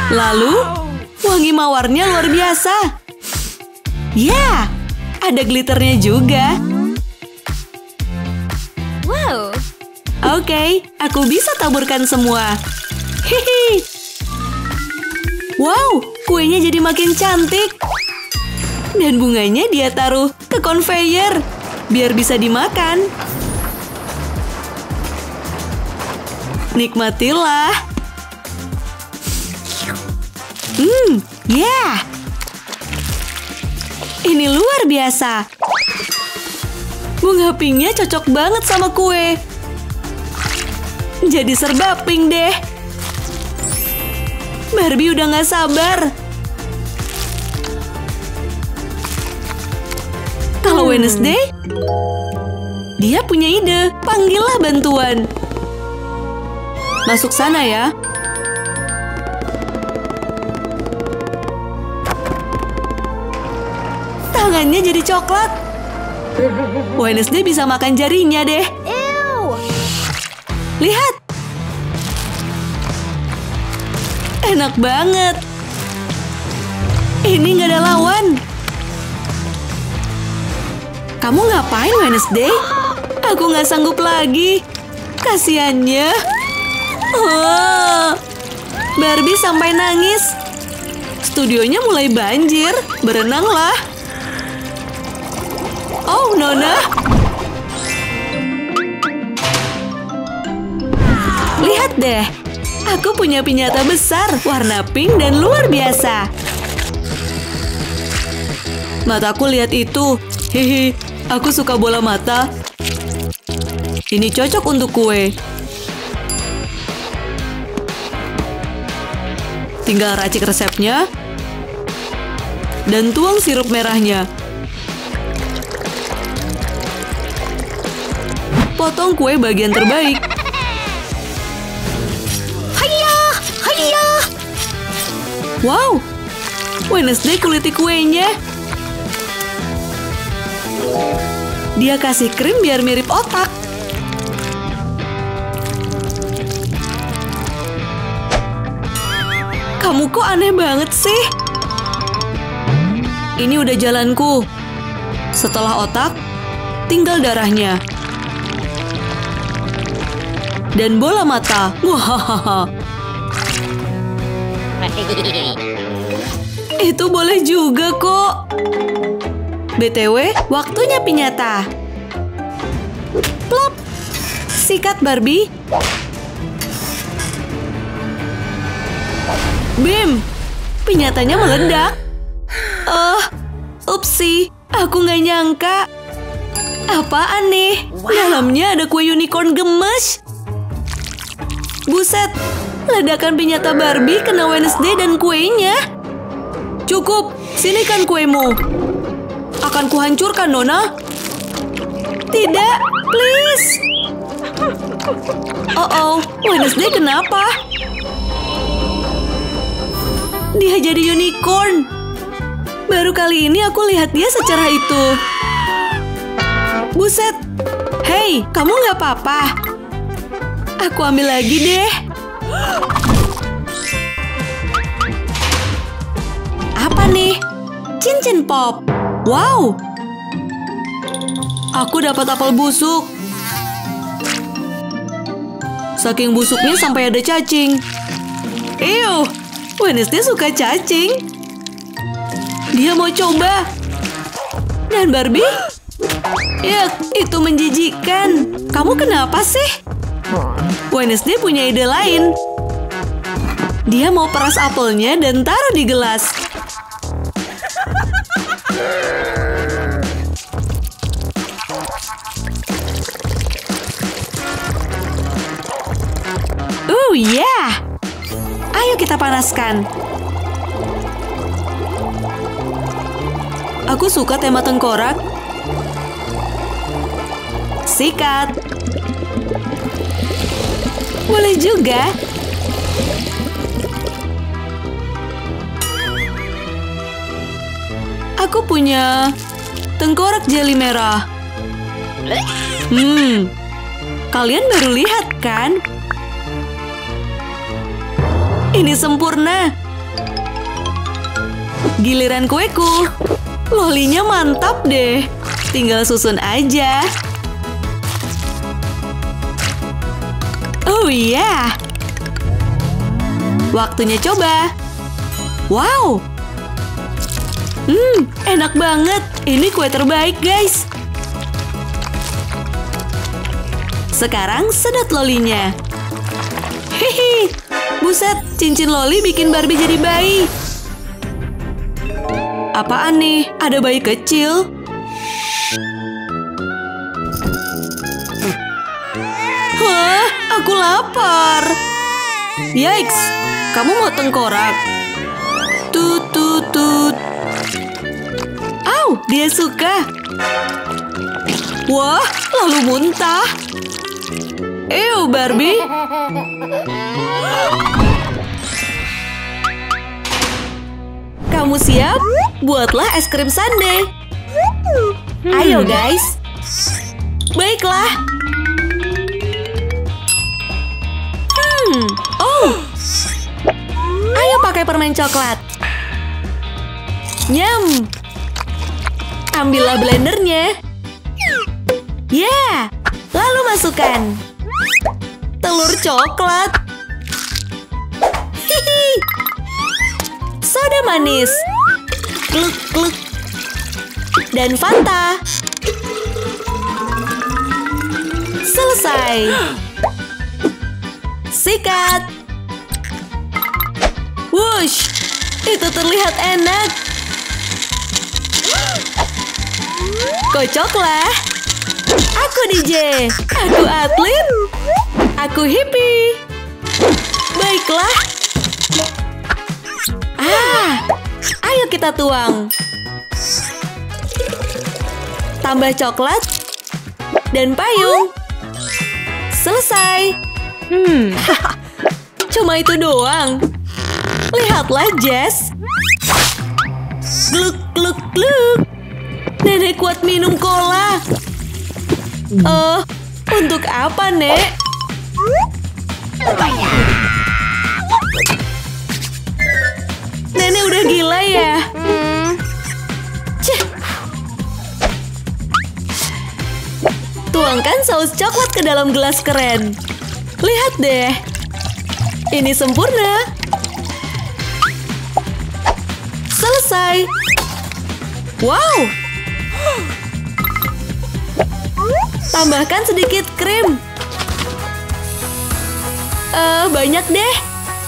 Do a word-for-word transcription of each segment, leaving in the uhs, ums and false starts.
Lalu, wangi mawarnya luar biasa. Ya, ada glitternya juga. Wow. Oke, aku bisa taburkan semua. Hihi. Wow, kuenya jadi makin cantik. Dan bunganya dia taruh ke konveyor biar bisa dimakan. Nikmatilah. Hmm, ya. Yeah. Ini luar biasa. Bunga pinknya cocok banget sama kue. Jadi serba pink deh. Barbie udah gak sabar. Kalau Wednesday, dia punya ide. Panggillah bantuan. Masuk sana ya. Tangannya jadi coklat. Wednesday bisa makan jarinya deh. Ew. Lihat. Enak banget. Ini nggak ada lawan. Kamu ngapain, Wednesday? Aku nggak sanggup lagi. Kasiannya. Oh, Barbie sampai nangis. Studionya mulai banjir. Berenanglah. Oh, Nona. Lihat deh. Aku punya piñata besar, warna pink dan luar biasa. Mataku lihat itu. Hihi, aku suka bola mata. Ini cocok untuk kue. Tinggal racik resepnya. Dan tuang sirup merahnya. Potong kue bagian terbaik. Hayya, hayya. Wow, Wednesday kuliti kuenya. Dia kasih krim biar mirip otak. Kamu kok aneh banget sih? Ini udah jalanku. Setelah otak, tinggal darahnya. Dan bola mata. Wahahaha. Itu boleh juga kok. B T W, waktunya piñata. Plop. Sikat Barbie. Bim, piñatanya meledak. Oh, upsi, aku nggak nyangka. Apaan nih? Wow. Dalamnya ada kue unicorn gemes. Buset, ledakan piñata Barbie kena Wednesday dan kuenya. Cukup, sinikan kuemu. Akan kuhancurkan, Nona. Tidak, please. Oh-oh, Wednesday kenapa? Dia jadi unicorn. Baru kali ini aku lihat dia secerah itu. Buset. Hei, kamu nggak apa-apa? Aku ambil lagi deh. Apa nih? Cincin pop. Wow. Aku dapat apel busuk. Saking busuknya sampai ada cacing. Ew. Wednesday suka cacing. Dia mau coba. Dan Barbie? Ya, itu menjijikkan. Kamu kenapa sih? Wednesday punya ide lain. Dia mau peras apelnya dan taruh di gelas. Oh yeah. Ayo kita panaskan. Aku suka tema tengkorak. Sikat. Boleh juga. Aku punya tengkorak jeli merah. Hmm, kalian baru lihat kan? Ini sempurna. Giliran kueku. Lolinya mantap deh. Tinggal susun aja. Oh iya. Waktunya coba. Wow. Hmm, enak banget. Ini kue terbaik, guys. Sekarang sedot lolinya. Hihi. Buset, cincin loli bikin Barbie jadi bayi. Apaan nih? Ada bayi kecil? Wah, aku lapar. Yikes, kamu mau tengkorak? Tut, tut, tut. Au, dia suka. Wah, lalu muntah. Ew, Barbie. Kamu siap? Buatlah es krim sundae. Ayo, guys. Baiklah. Hmm, oh. Ayo pakai permen coklat. Nyam. Ambillah blendernya. Ya, yeah. Lalu masukkan telur coklat. Hihi. Soda manis. Kluk, kluk. Dan Fanta. Selesai. Sikat. Wush, itu terlihat enak. Kocoklah. Aku D J. Aku atlet. Aku hippie. Baiklah. Ah, ayo kita tuang. Tambah coklat dan payung. Selesai. Hmm, cuma itu doang. Lihatlah, Jess. Gluk, gluk, gluk. Nenek kuat minum cola. Oh, untuk apa, Nek? Nenek udah gila ya? Cih. Tuangkan saus coklat ke dalam gelas keren. Lihat deh. Ini sempurna. Selesai. Wow. Tambahkan sedikit krim. Eh, uh, banyak deh.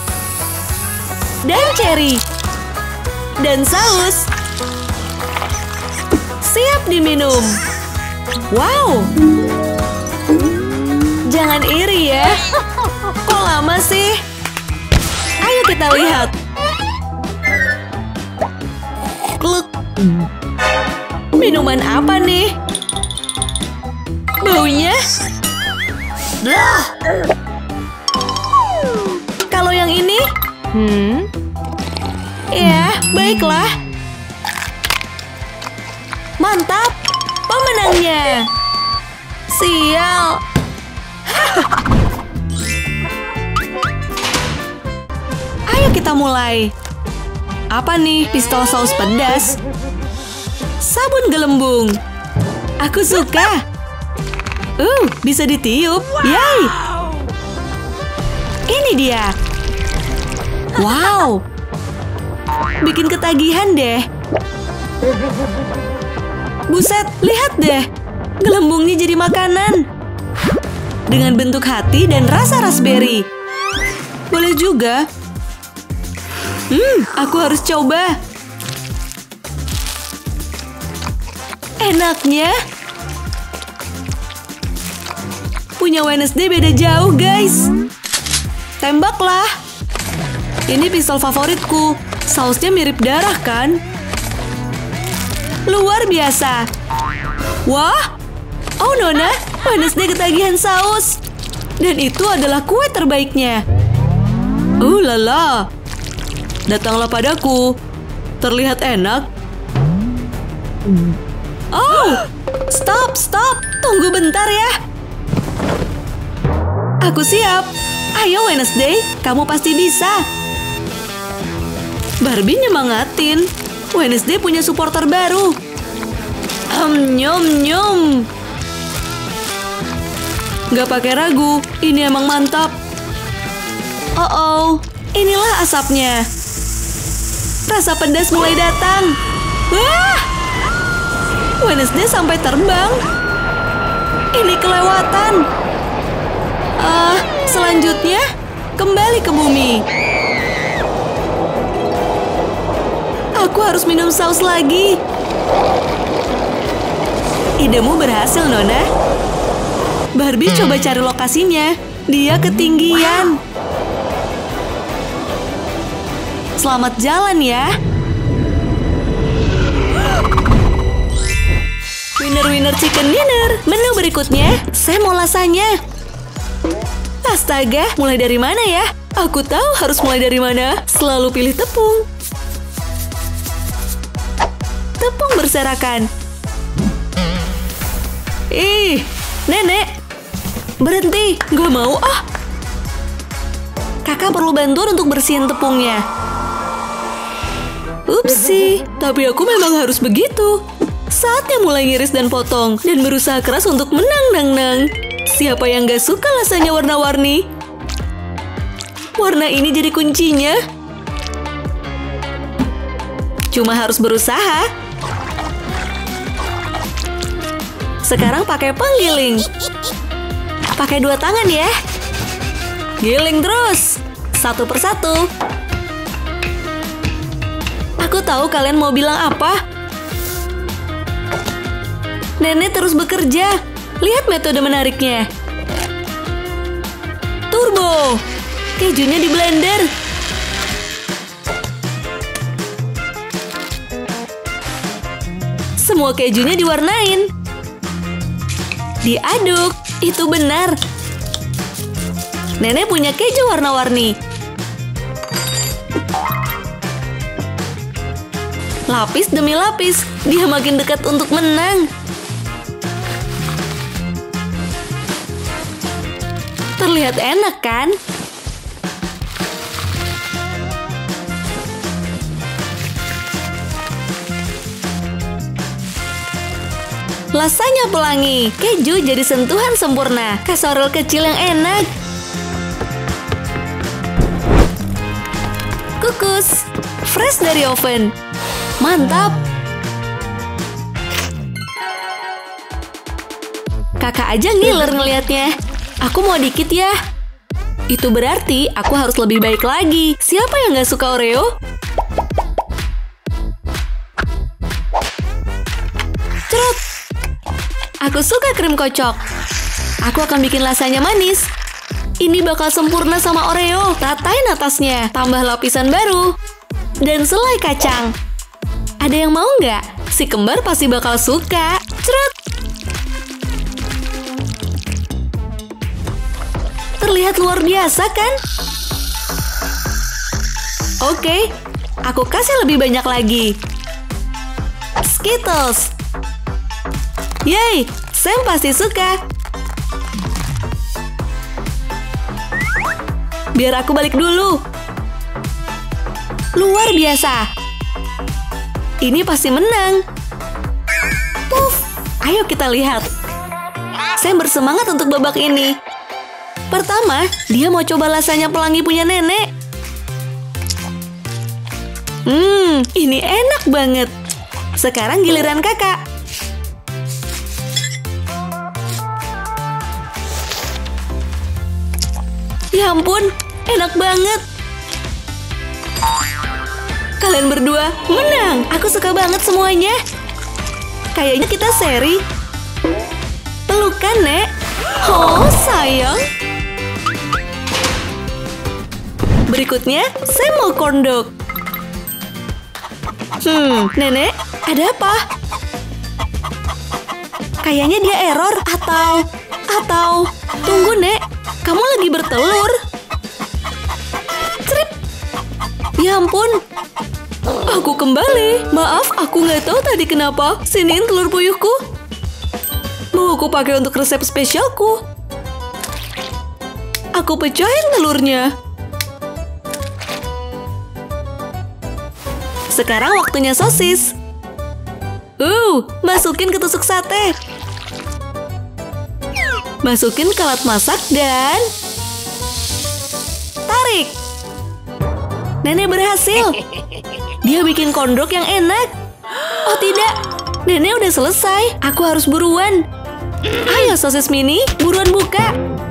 Dan cherry. Dan saus. Siap diminum. Wow. Jangan iri ya. Kok lama sih? Ayo kita lihat. Kluk. Minuman apa nih? Baunya? Blah. Kalau yang ini? Hmm? Ya, baiklah. Mantap. Pemenangnya. Sial. Ayo kita mulai. Apa nih? Pistol saus pedas. Sabun gelembung. Aku suka. Uh, bisa ditiup. Yay! Ini dia. Wow. Bikin ketagihan deh. Buset, lihat deh. Gelembungnya jadi makanan. Dengan bentuk hati dan rasa raspberry. Boleh juga. Hmm, aku harus coba. Enaknya. Punya Wednesday beda jauh, guys. Tembaklah. Ini pistol favoritku. Sausnya mirip darah, kan? Luar biasa. Wah. Oh, Nona. Wednesday ketagihan saus. Dan itu adalah kue terbaiknya. Oh, lala. Datanglah padaku. Terlihat enak. Oh, stop, stop. Tunggu bentar ya. Aku siap. Ayo Wednesday, kamu pasti bisa. Barbie nyemangatin. Wednesday punya supporter baru. Hmm, nyom nyom. Gak pakai ragu, ini emang mantap. Oh oh, inilah asapnya. Rasa pedas mulai datang. Wah! Wednesday sampai terbang. Ini kelewatan. Ah, uh, selanjutnya kembali ke bumi. Aku harus minum saus lagi. Idemu berhasil, Nona. Barbie coba cari lokasinya. Dia ketinggian. Selamat jalan ya. Winner-winner chicken dinner. Menu berikutnya, saya mau lasanya. Astaga, mulai dari mana ya? Aku tahu harus mulai dari mana. Selalu pilih tepung. Tepung berserakan. Ih, nenek. Berhenti, gak mau ah. Kakak perlu bantuan untuk bersihin tepungnya. Upsi, tapi aku memang harus begitu. Saatnya mulai ngiris dan potong, dan berusaha keras untuk menang nang nang. Siapa yang gak suka rasanya warna-warni? Warna ini jadi kuncinya. Cuma harus berusaha. Sekarang pakai penggiling. Pakai dua tangan ya. Giling terus. Satu persatu. Aku tahu kalian mau bilang apa. Nenek terus bekerja. Lihat metode menariknya. Turbo. Kejunya di blender. Semua kejunya diwarnain. Diaduk. Itu benar. Nenek punya keju warna-warni. Lapis demi lapis, dia makin dekat untuk menang. Terlihat enak kan? Lasanya pelangi, keju jadi sentuhan sempurna, kasoril kecil yang enak. Kukus, fresh dari oven. Mantap. Kakak aja ngiler ngelihatnya. Aku mau dikit ya. Itu berarti aku harus lebih baik lagi. Siapa yang gak suka Oreo? Cerut. Aku suka krim kocok. Aku akan bikin lasanya manis. Ini bakal sempurna sama Oreo. Ratain atasnya, tambah lapisan baru. Dan selai kacang. Ada yang mau nggak? Si kembar pasti bakal suka. Cerut. Terlihat luar biasa kan? Oke, aku kasih lebih banyak lagi. Skittles. Yeay, Sam pasti suka. Biar aku balik dulu. Luar biasa. Ini pasti menang. Puff, ayo kita lihat. Sam bersemangat untuk babak ini. Pertama, dia mau coba lasanya pelangi punya nenek. Hmm, ini enak banget. Sekarang giliran kakak. Ya ampun, enak banget. Kalian berdua menang. Aku suka banget semuanya. Kayaknya kita seri. Pelukan, Nek. Oh, sayang. Berikutnya, saya mau corn dog. Hmm, Nenek, ada apa? Kayaknya dia error atau... Atau... Tunggu, Nek. Kamu lagi bertelur. Trip. Ya ampun. Aku kembali. Maaf, aku nggak tahu tadi kenapa. Siniin telur puyuhku. Mau aku pakai untuk resep spesialku. Aku pecahin telurnya. Sekarang waktunya sosis. Uh, masukin ke tusuk sate. Masukin ke alat masak dan tarik. Nenek berhasil. Dia bikin kondrok yang enak. Oh tidak, nenek udah selesai. Aku harus buruan. Ayo sosis mini, buruan buka.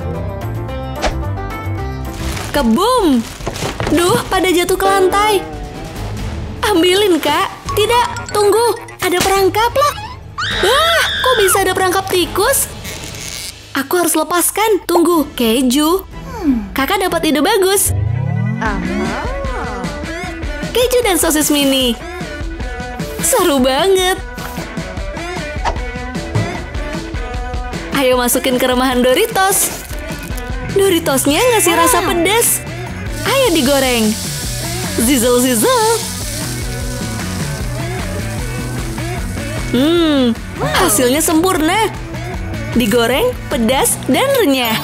Kebum. Duh, pada jatuh ke lantai. Ambilin, Kak. Tidak, tunggu. Ada perangkap loh. Wah, kok bisa ada perangkap tikus? Aku harus lepaskan. Tunggu, keju. Kakak dapat ide bagus. Keju dan sosis mini. Seru banget. Ayo masukin ke remahan Doritos. Doritosnya ngasih rasa pedas. Ayo digoreng. Zizzle zizzle. Hmm, hasilnya sempurna. Digoreng, pedas, dan renyah.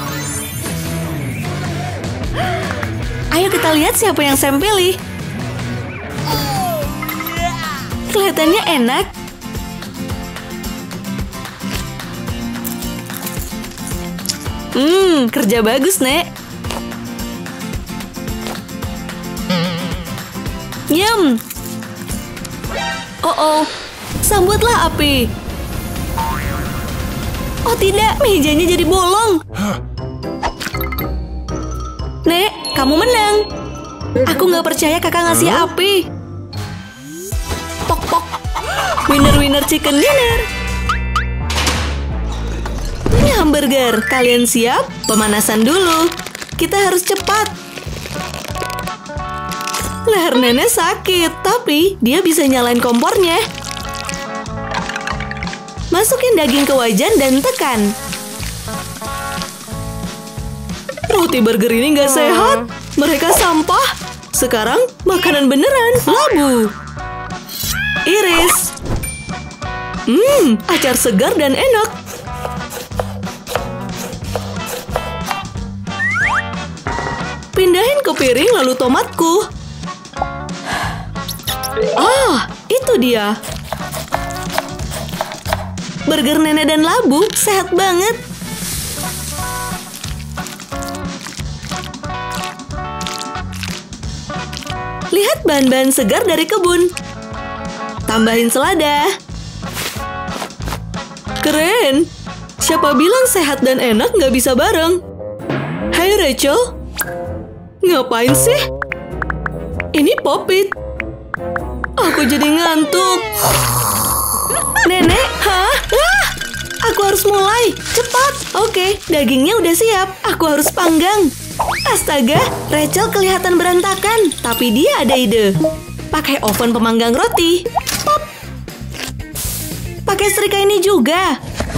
Ayo kita lihat siapa yang Sam pilih. Kelihatannya enak. Hmm, kerja bagus, Nek. Yum. Oh oh, sambutlah api. Oh tidak, mejanya jadi bolong. Nek, kamu menang. Aku nggak percaya kakak ngasih api. Pok pok. Winner winner chicken dinner. Ini hamburger. Kalian siap? Pemanasan dulu. Kita harus cepat. Leher nenek sakit, tapi dia bisa nyalain kompornya. Masukin daging ke wajan dan tekan. Roti burger ini nggak sehat. Mereka sampah. Sekarang makanan beneran. Labu. Iris. Hmm, acar segar dan enak. Pindahin ke piring lalu tomatku. Ah, itu dia. Burger nenek dan labu sehat banget. Lihat bahan-bahan segar dari kebun. Tambahin selada. Keren. Siapa bilang sehat dan enak nggak bisa bareng? Hai Rachel. Ngapain sih? Ini Popit. Aku jadi ngantuk. Nenek, hah? Wah, aku harus mulai. Cepat. Oke, dagingnya udah siap. Aku harus panggang. Astaga, Rachel kelihatan berantakan. Tapi dia ada ide. Pakai oven pemanggang roti. Pop. Pakai setrika ini juga.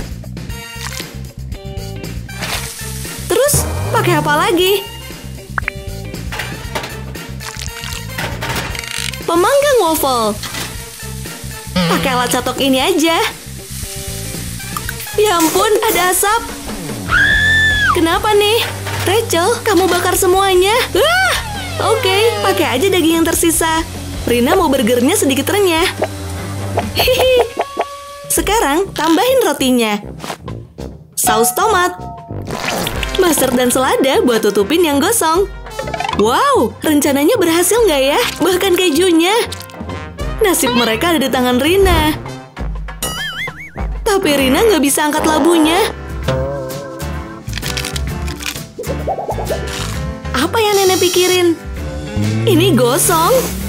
Terus, pakai apa lagi? Pemanggang waffle. Pakai alat catok ini aja. Ya ampun, ada asap. Kenapa nih? Rachel, kamu bakar semuanya. Wah, oke, okay, pakai aja daging yang tersisa. Rina mau burgernya sedikit renyah. Hihi. Sekarang tambahin rotinya. Saus tomat. Mustard dan selada buat tutupin yang gosong. Wow, rencananya berhasil nggak ya? Bahkan kejunya. Nasib mereka ada di tangan Rina. Tapi Rina nggak bisa angkat labunya. Apa yang nenek pikirin? Ini gosong.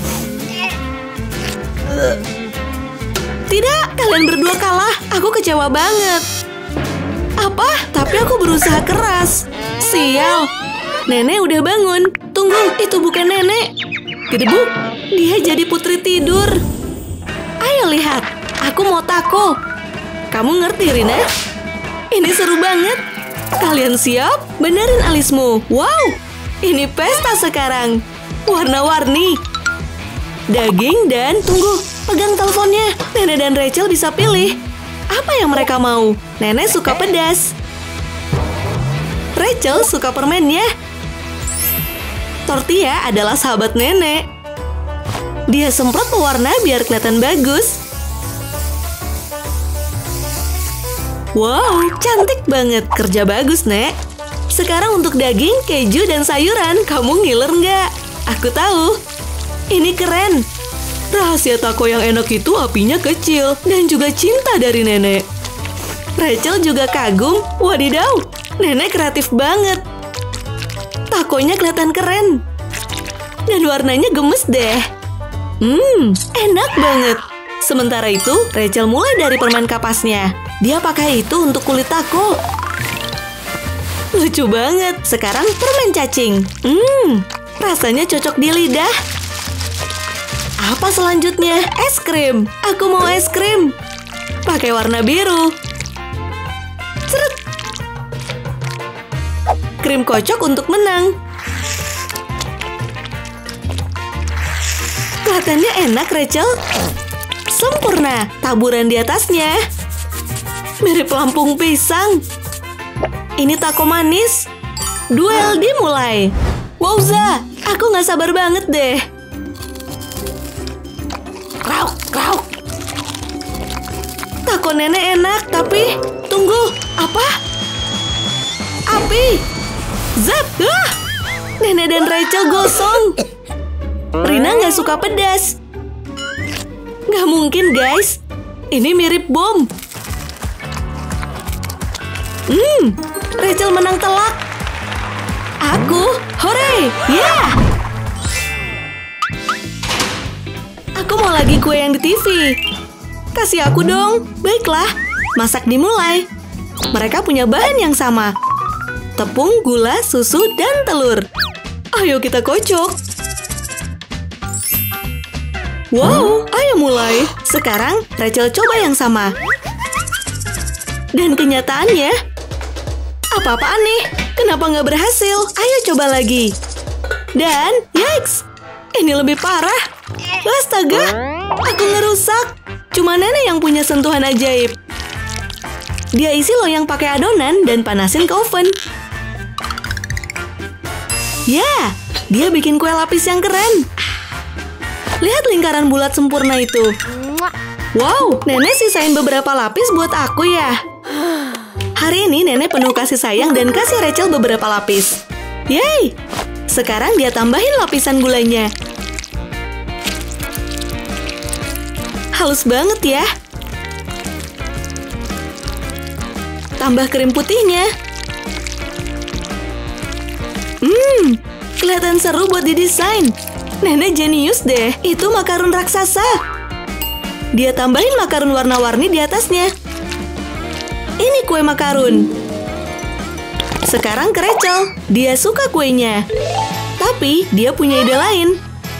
Tidak, kalian berdua kalah. Aku kecewa banget. Apa? Tapi aku berusaha keras. Sial. Nenek udah bangun. Tunggu, itu bukan nenek. Gedebuk, dia jadi putri tidur. Ayo lihat, aku mau taco. Kamu ngerti, Rina? Ini seru banget. Kalian siap? Benerin alismu. Wow, ini pesta sekarang. Warna-warni. Daging dan... Tunggu, pegang teleponnya. Nenek dan Rachel bisa pilih. Apa yang mereka mau? Nenek suka pedas. Rachel suka permennya. Tortilla adalah sahabat nenek. Dia semprot pewarna biar kelihatan bagus. Wow, cantik banget. Kerja bagus, Nek. Sekarang untuk daging, keju, dan sayuran. Kamu ngiler nggak? Aku tahu. Ini keren. Rahasia taco yang enak itu apinya kecil dan juga cinta dari nenek. Rachel juga kagum. Wadidaw, nenek kreatif banget. Takonya kelihatan keren. Dan warnanya gemes deh. Hmm, enak banget. Sementara itu, Rachel mulai dari permen kapasnya. Dia pakai itu untuk kulit taco. Lucu banget. Sekarang permen cacing. Hmm, rasanya cocok di lidah. Apa selanjutnya? Es krim. Aku mau es krim. Pakai warna biru. Seret. Krim kocok untuk menang. Kelihatannya enak, Rachel. Sempurna. Taburan di atasnya. Mirip lampung pisang. Ini taco manis. Duel dimulai. Wowza, aku nggak sabar banget deh. Krauk, krauk. Taco nenek enak, tapi tunggu, apa? Api. Zap. Ah! Nenek dan Rachel gosong. Rina nggak suka pedas. Nggak mungkin, guys. Ini mirip bom. Hmm, Rachel menang telak. Aku, hore, ya! Yeah! Aku mau lagi kue yang di T V. Kasih aku dong. Baiklah, masak dimulai. Mereka punya bahan yang sama. Tepung, gula, susu, dan telur. Ayo kita kocok. Wow, ayo mulai. Sekarang Rachel coba yang sama. Dan kenyataannya, apa-apaan nih? Kenapa nggak berhasil? Ayo coba lagi. Dan, yikes! Ini lebih parah. Astaga, aku ngerusak. Cuma nenek yang punya sentuhan ajaib. Dia isi loyang pakai adonan dan panasin ke oven. Ya, dia bikin kue lapis yang keren. Lihat lingkaran bulat sempurna itu. Wow, nenek sisain beberapa lapis buat aku ya. Hari ini nenek penuh kasih sayang dan kasih Rachel beberapa lapis. Yeay! Sekarang dia tambahin lapisan gulanya. Halus banget ya. Tambah krim putihnya. Hmm, kelihatan seru buat didesain. Nenek jenius deh. Itu makarun raksasa. Dia tambahin makarun warna-warni di atasnya. Ini kue makarun. Sekarang ke Rachel. Dia suka kuenya. Tapi dia punya ide lain.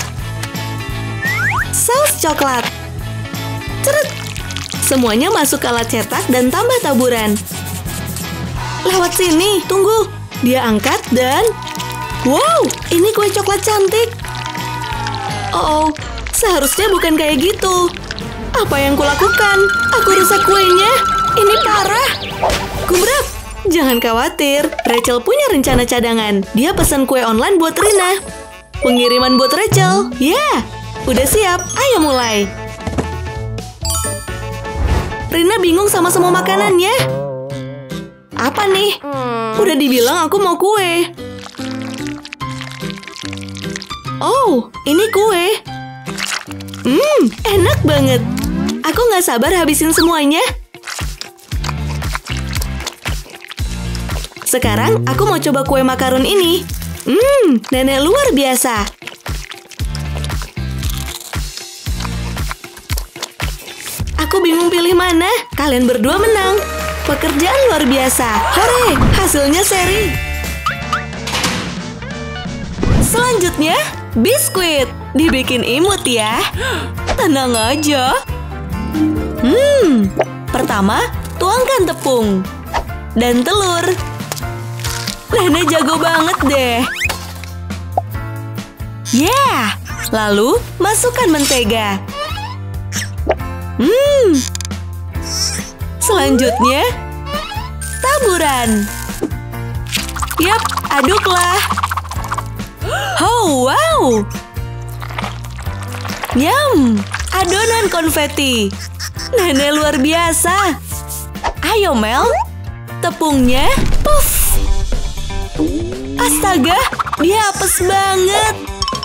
Saus coklat. Ceret. Semuanya masuk ke alat cetak dan tambah taburan. Lewat sini. Tunggu. Dia angkat dan... Wow, ini kue coklat cantik. Oh, seharusnya bukan kayak gitu. Apa yang kulakukan? Aku rusak kuenya. Ini parah. Gubrak. Jangan khawatir. Rachel punya rencana cadangan. Dia pesan kue online buat Rina. Pengiriman buat Rachel. Ya, yeah, udah siap. Ayo mulai. Rina bingung sama semua makanannya. Apa nih? Udah dibilang aku mau kue. Oh, ini kue. Hmm, enak banget. Aku nggak sabar habisin semuanya. Sekarang aku mau coba kue makarun ini. Hmm, nenek luar biasa. Aku bingung pilih mana. Kalian berdua menang. Pekerjaan luar biasa. Hore, hasilnya seri. Selanjutnya, biskuit. Dibikin imut ya. Tenang aja. Hmm, pertama, tuangkan tepung. Dan telur. Nenek jago banget deh. Yeah, lalu masukkan mentega. Hmm. Selanjutnya, taburan. Yap, aduklah. Oh, wow. Nyam, adonan konfeti. Nenek luar biasa. Ayo Mel, tepungnya. Puff. Astaga, dia apes banget.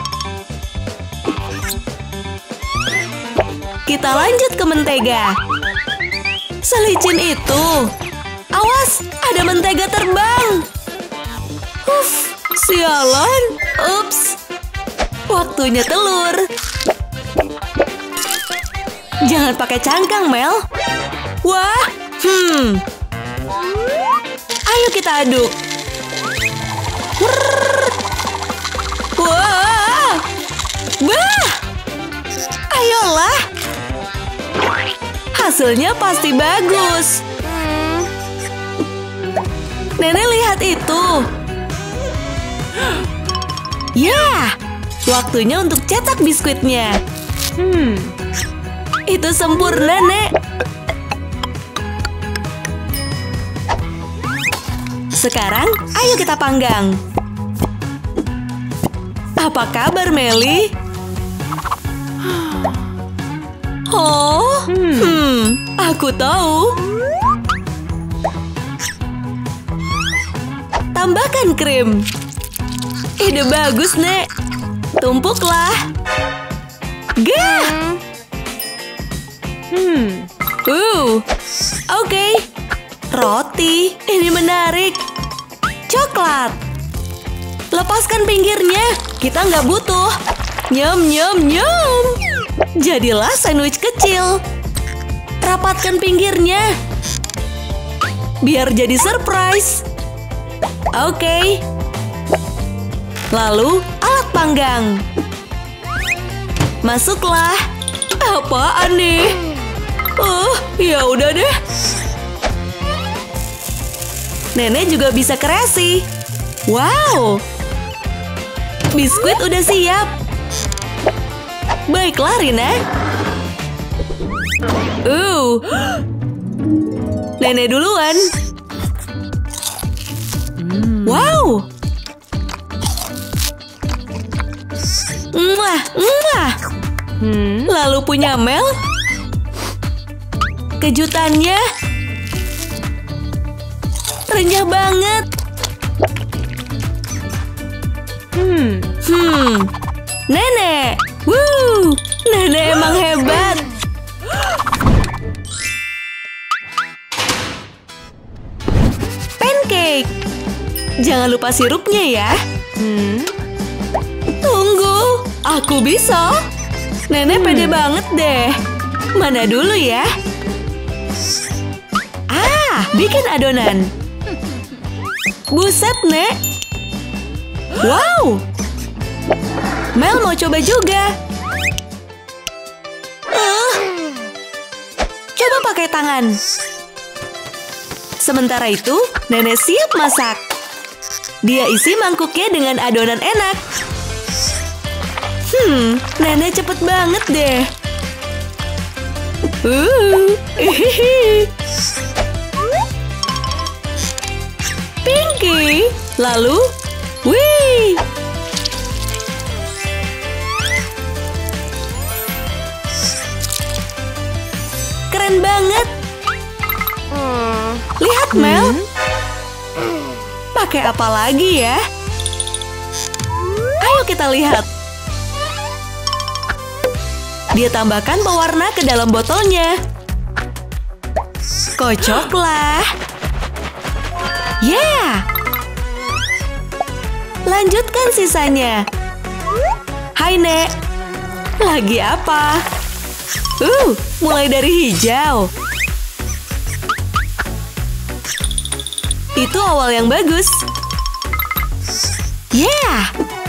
Kita lanjut ke mentega. Selicin itu. Awas, ada mentega terbang. Uff, sialan. Ups. Waktunya telur. Jangan pakai cangkang, Mel. Wah, hmm. Ayo kita aduk. Wrrr. Wah, bah. Ayolah. Hasilnya pasti bagus. Nenek lihat itu. Ya, waktunya untuk cetak biskuitnya. Hmm, itu sempurna, Nek. Sekarang, ayo kita panggang. Apa kabar, Meli? Oh, hmm, aku tahu. Tambahkan krim. Ide bagus, Nek. Tumpuklah. Gah! Hmm. Uh, oke. Okay. Roti. Ini menarik. Coklat. Lepaskan pinggirnya. Kita nggak butuh. Nyam, nyam, nyam. Jadilah sandwich kecil. Rapatkan pinggirnya. Biar jadi surprise. Oke. Okay. Lalu, alat panggang. Masuklah. Apaan nih? Oh, ya udah deh. Nenek juga bisa kreasi. Wow. Biskuit udah siap. Baiklah, Rina. Uh. Nenek duluan. Wow. Mwah, mwah. Hmm. Lalu punya Mel. Kejutannya renyah banget. Hmm. Hmm. Nenek. Wuh. Nenek emang hebat. Pancake. Jangan lupa sirupnya ya. Hmm. Tunggu, aku bisa. Nenek hmm. pede banget deh. Mana dulu ya? Ah, bikin adonan. Buset, Nek. Wow. Mel mau coba juga. Uh. Coba pakai tangan. Sementara itu, Nenek siap masak. Dia isi mangkuknya dengan adonan enak. Hmm, Nenek cepet banget deh. Uh, hihihi. Pinky. Lalu, wih. Keren banget. Lihat, Mel. Pakai apa lagi ya? Ayo kita lihat. Dia tambahkan pewarna ke dalam botolnya. Kocoklah. Yeah. Lanjutkan sisanya. Hai, Nek. Lagi apa? Uh, mulai dari hijau. Itu awal yang bagus. Yeah.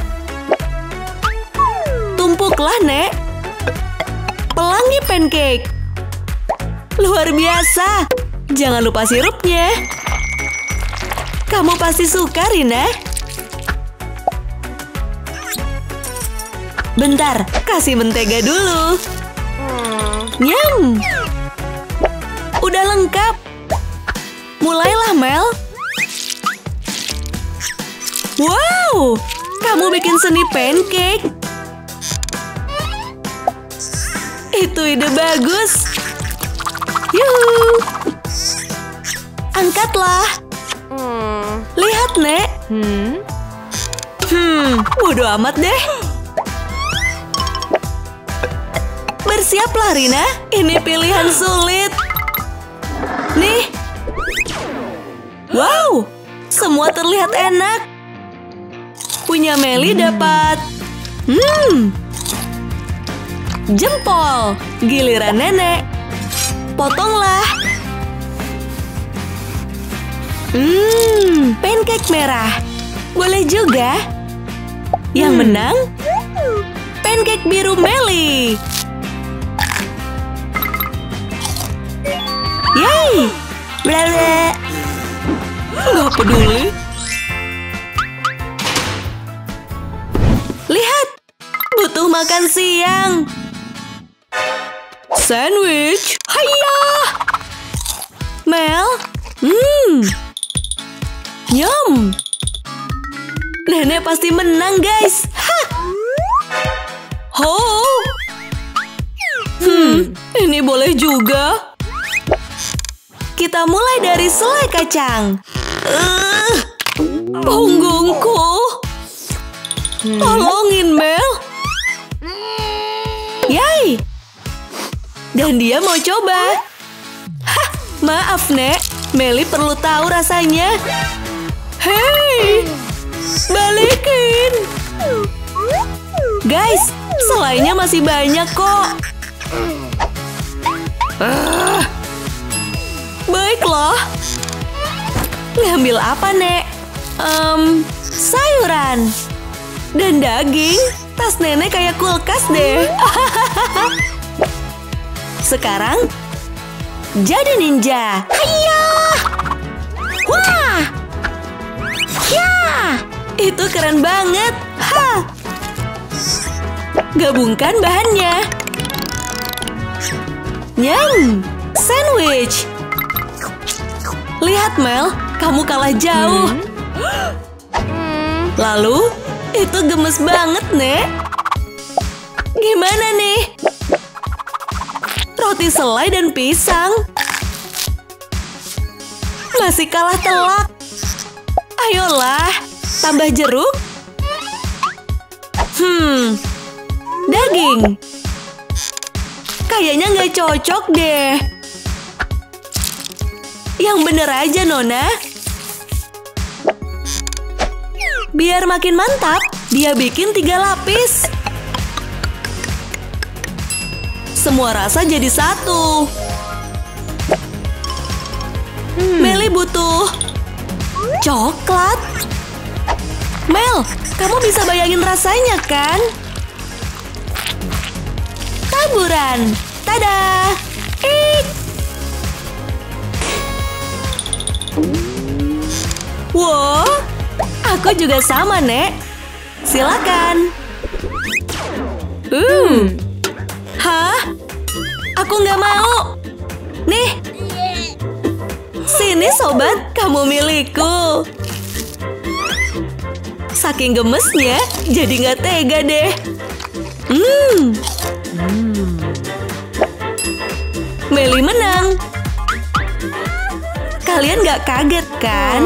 Tumpuklah, Nek. Pelangi pancake. Luar biasa. Jangan lupa sirupnya. Kamu pasti suka, Rina. Bentar, kasih mentega dulu. Nyam. Udah lengkap. Mulailah, Mel. Wow, kamu bikin seni pancake. Itu ide bagus. Yuhu. Angkatlah. Lihat, Nek. Hmm. Hmm, bodo amat deh. Bersiaplah, Rina. Ini pilihan sulit. Nih. Wow, semua terlihat enak. Punya Meli dapat... Hmm. Jempol. Giliran Nenek. Potonglah. Hmm, pancake merah. Boleh juga. Yang menang, pancake biru Meli. Yeay! Blele. Nggak peduli. Lihat, butuh makan siang. Sandwich. Hayya! Mel. Hmm. Yum. Nenek pasti menang, guys. Hah. Ho. Hmm, ini boleh juga. Kita mulai dari selai kacang. Uh, punggungku. Tolongin, Mel. Yay. Dan dia mau coba. Hah, maaf, Nek. Meli perlu tahu rasanya. Hei, balikin. Guys, selainya masih banyak kok. Ah. Baiklah. Ngambil apa, Nek? Um, sayuran. Dan daging. Tas Nenek kayak kulkas deh. Sekarang, jadi ninja. Hayya! Wah! Ya! Itu keren banget. Ha! Gabungkan bahannya. Nyam! Sandwich. Lihat, Mel. Kamu kalah jauh. Lalu, itu gemes banget, Nek. Gimana nih? Roti selai dan pisang. Masih kalah telak. Ayolah, tambah jeruk. Hmm, daging. Kayaknya nggak cocok deh. Yang bener aja, Nona. Biar makin mantap, dia bikin tiga lapis. Semua rasa jadi satu. Hmm. Meli butuh coklat. Mel, kamu bisa bayangin rasanya kan? Taburan. Tada! Ik! Wow, aku juga sama, Nek. Silakan. Hmm. Hah? Aku nggak mau. Nih. Sini, sobat. Kamu milikku. Saking gemesnya, jadi nggak tega deh. Hmm. Meli menang. Kalian nggak kaget, kan?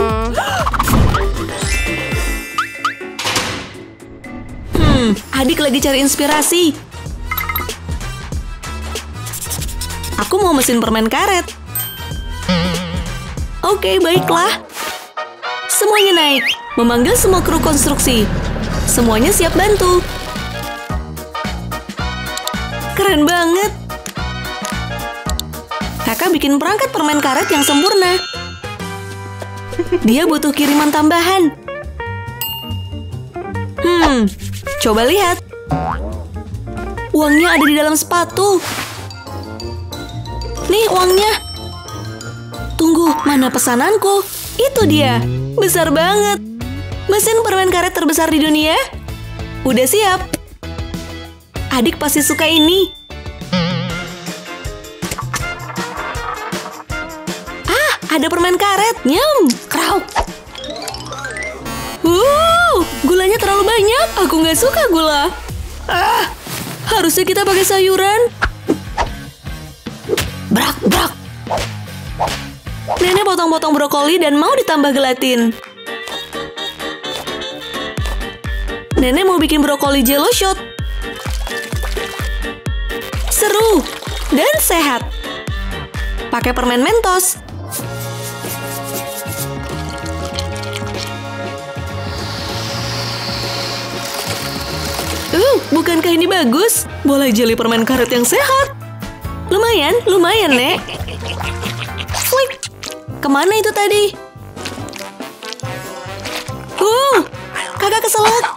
Hmm, adik lagi cari inspirasi. Aku mau mesin permen karet. Oke, baiklah. Semuanya naik. Memanggil semua kru konstruksi. Semuanya siap bantu. Keren banget. Kakak bikin perangkat permen karet yang sempurna. Dia butuh kiriman tambahan. Hmm, coba lihat. Uangnya ada di dalam sepatu. Nih uangnya. Tunggu, mana pesananku? Itu dia. Besar banget. Mesin permen karet terbesar di dunia. Udah siap. Adik pasti suka ini. Ah, ada permen karet. Nyam. Krauk. Wow, gulanya terlalu banyak. Aku nggak suka gula. Ah, harusnya kita pakai sayuran. Nenek potong-potong brokoli dan mau ditambah gelatin. Nenek mau bikin brokoli jello shot. Seru dan sehat. Pakai permen Mentos. Uh, bukankah ini bagus? Boleh jeli permen karet yang sehat. Lumayan, lumayan, Nek. Flik. Kemana itu tadi? Uh, kakak keselak.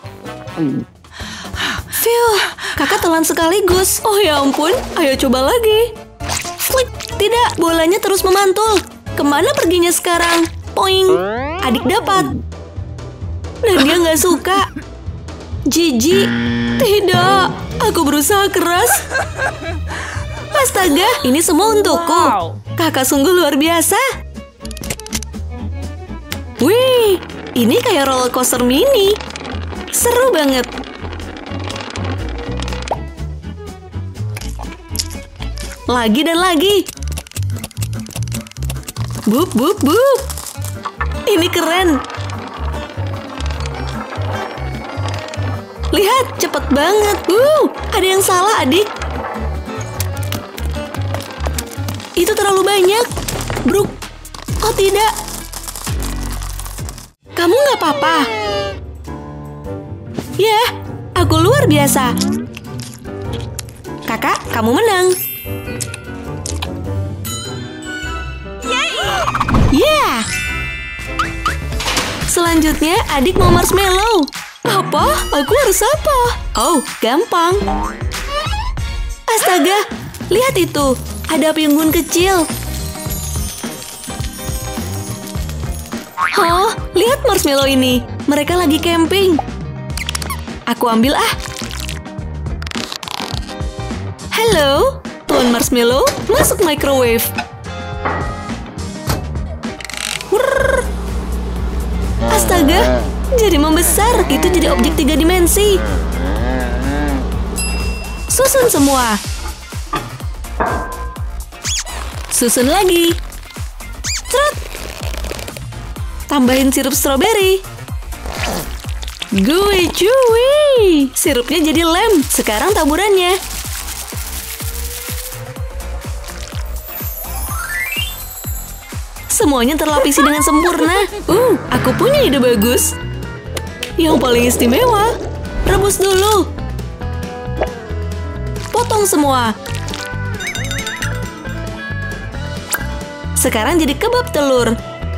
Phew, kakak telan sekaligus. Oh ya ampun, ayo coba lagi. Flik. Tidak, bolanya terus memantul. Kemana perginya sekarang? Poing. Adik dapat. Dan dia nggak suka. Jijik. Tidak, aku berusaha keras. Astaga, ini semua untukku. Kakak sungguh luar biasa. Wih, ini kayak roller coaster mini. Seru banget. Lagi dan lagi. Bup, bup, bup. Ini keren. Lihat, cepet banget. Uh, ada yang salah, adik. Itu terlalu banyak. Bruk. Oh, tidak. Kamu nggak apa-apa? Ya, aku luar biasa. Kakak, kamu menang. Yeah. Selanjutnya, adik mau marshmallow. Apa? Aku harus apa? Oh, gampang. Astaga, lihat itu. Ada api unggun kecil. Oh, lihat marshmallow ini. Mereka lagi camping. Aku ambil ah. Halo, Tuan Marshmallow, masuk microwave. Wurr. Astaga, jadi membesar. Itu jadi objek tiga dimensi. Susun semua. Susun lagi. Trot. Tambahin sirup stroberi. Gue cuy. Sirupnya jadi lem. Sekarang taburannya. Semuanya terlapisi dengan sempurna. Uh, aku punya ide bagus. Yang paling istimewa. Rebus dulu. Potong semua. Sekarang jadi kebab telur.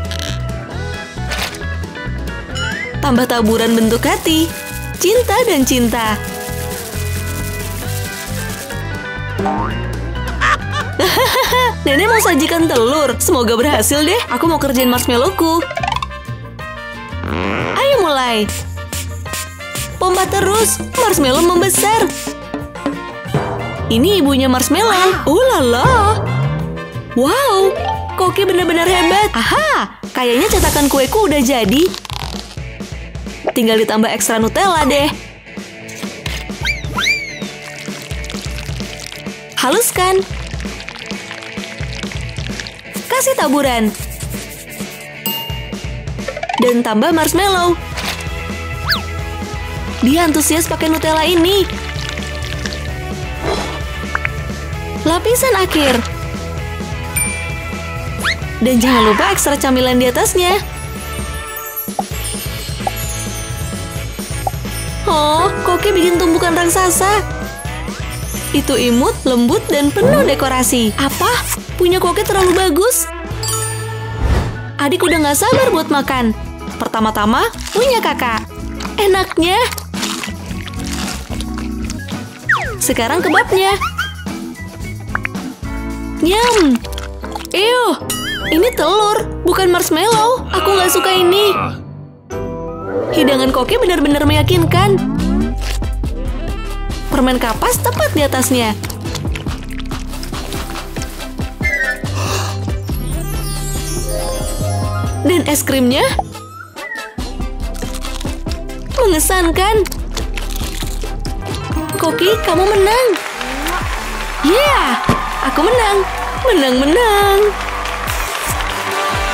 Tambah taburan bentuk hati. Cinta dan cinta. Nenek mau sajikan telur. Semoga berhasil deh. Aku mau kerjain marshmallowku. Ayo mulai. Pompa terus. Marshmallow membesar. Ini ibunya marshmallow. Oh lala. Wow. Koki benar-benar hebat. Aha. Kayaknya cetakan kueku udah jadi. Tinggal ditambah ekstra Nutella deh. Haluskan. Kasih taburan. Dan tambah marshmallow. Dia antusias pakai Nutella ini. Lapisan akhir. Dan jangan lupa ekstra camilan di atasnya. Oh, Koki bikin tumpukan raksasa. Itu imut, lembut, dan penuh dekorasi. Apa? Punya Koki terlalu bagus? Adik udah gak sabar buat makan. Pertama-tama, punya kakak. Enaknya. Sekarang kebabnya. Nyam. Ew, ini telur, bukan marshmallow. Aku gak suka ini. Hidangan Koki benar-benar meyakinkan. Permen kapas tepat di atasnya. Dan es krimnya mengesankan. Koki, kamu menang. Yeah, aku menang. Menang-menang.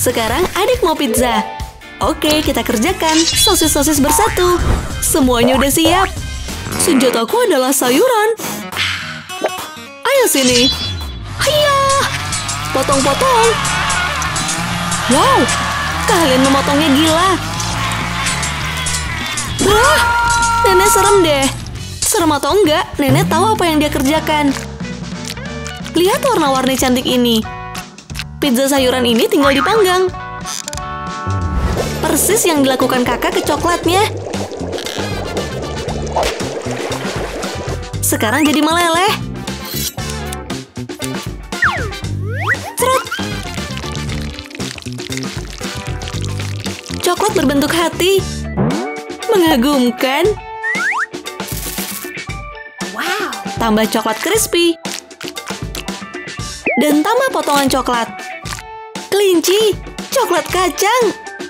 Sekarang adik mau pizza. Oke, kita kerjakan. Sosis-sosis bersatu. Semuanya udah siap. Senjataku adalah sayuran. Ayo sini. Hiya! Potong-potong. Wow, kalian memotongnya gila. Wah, nenek serem deh. Serem atau enggak, nenek tahu apa yang dia kerjakan. Lihat warna-warni cantik ini. Pizza sayuran ini tinggal dipanggang. Persis yang dilakukan kakak ke coklatnya. Sekarang jadi meleleh. Cerut. Coklat berbentuk hati. Mengagumkan. Wow. Tambah coklat crispy. Dan tambah potongan coklat. Kelinci, coklat kacang.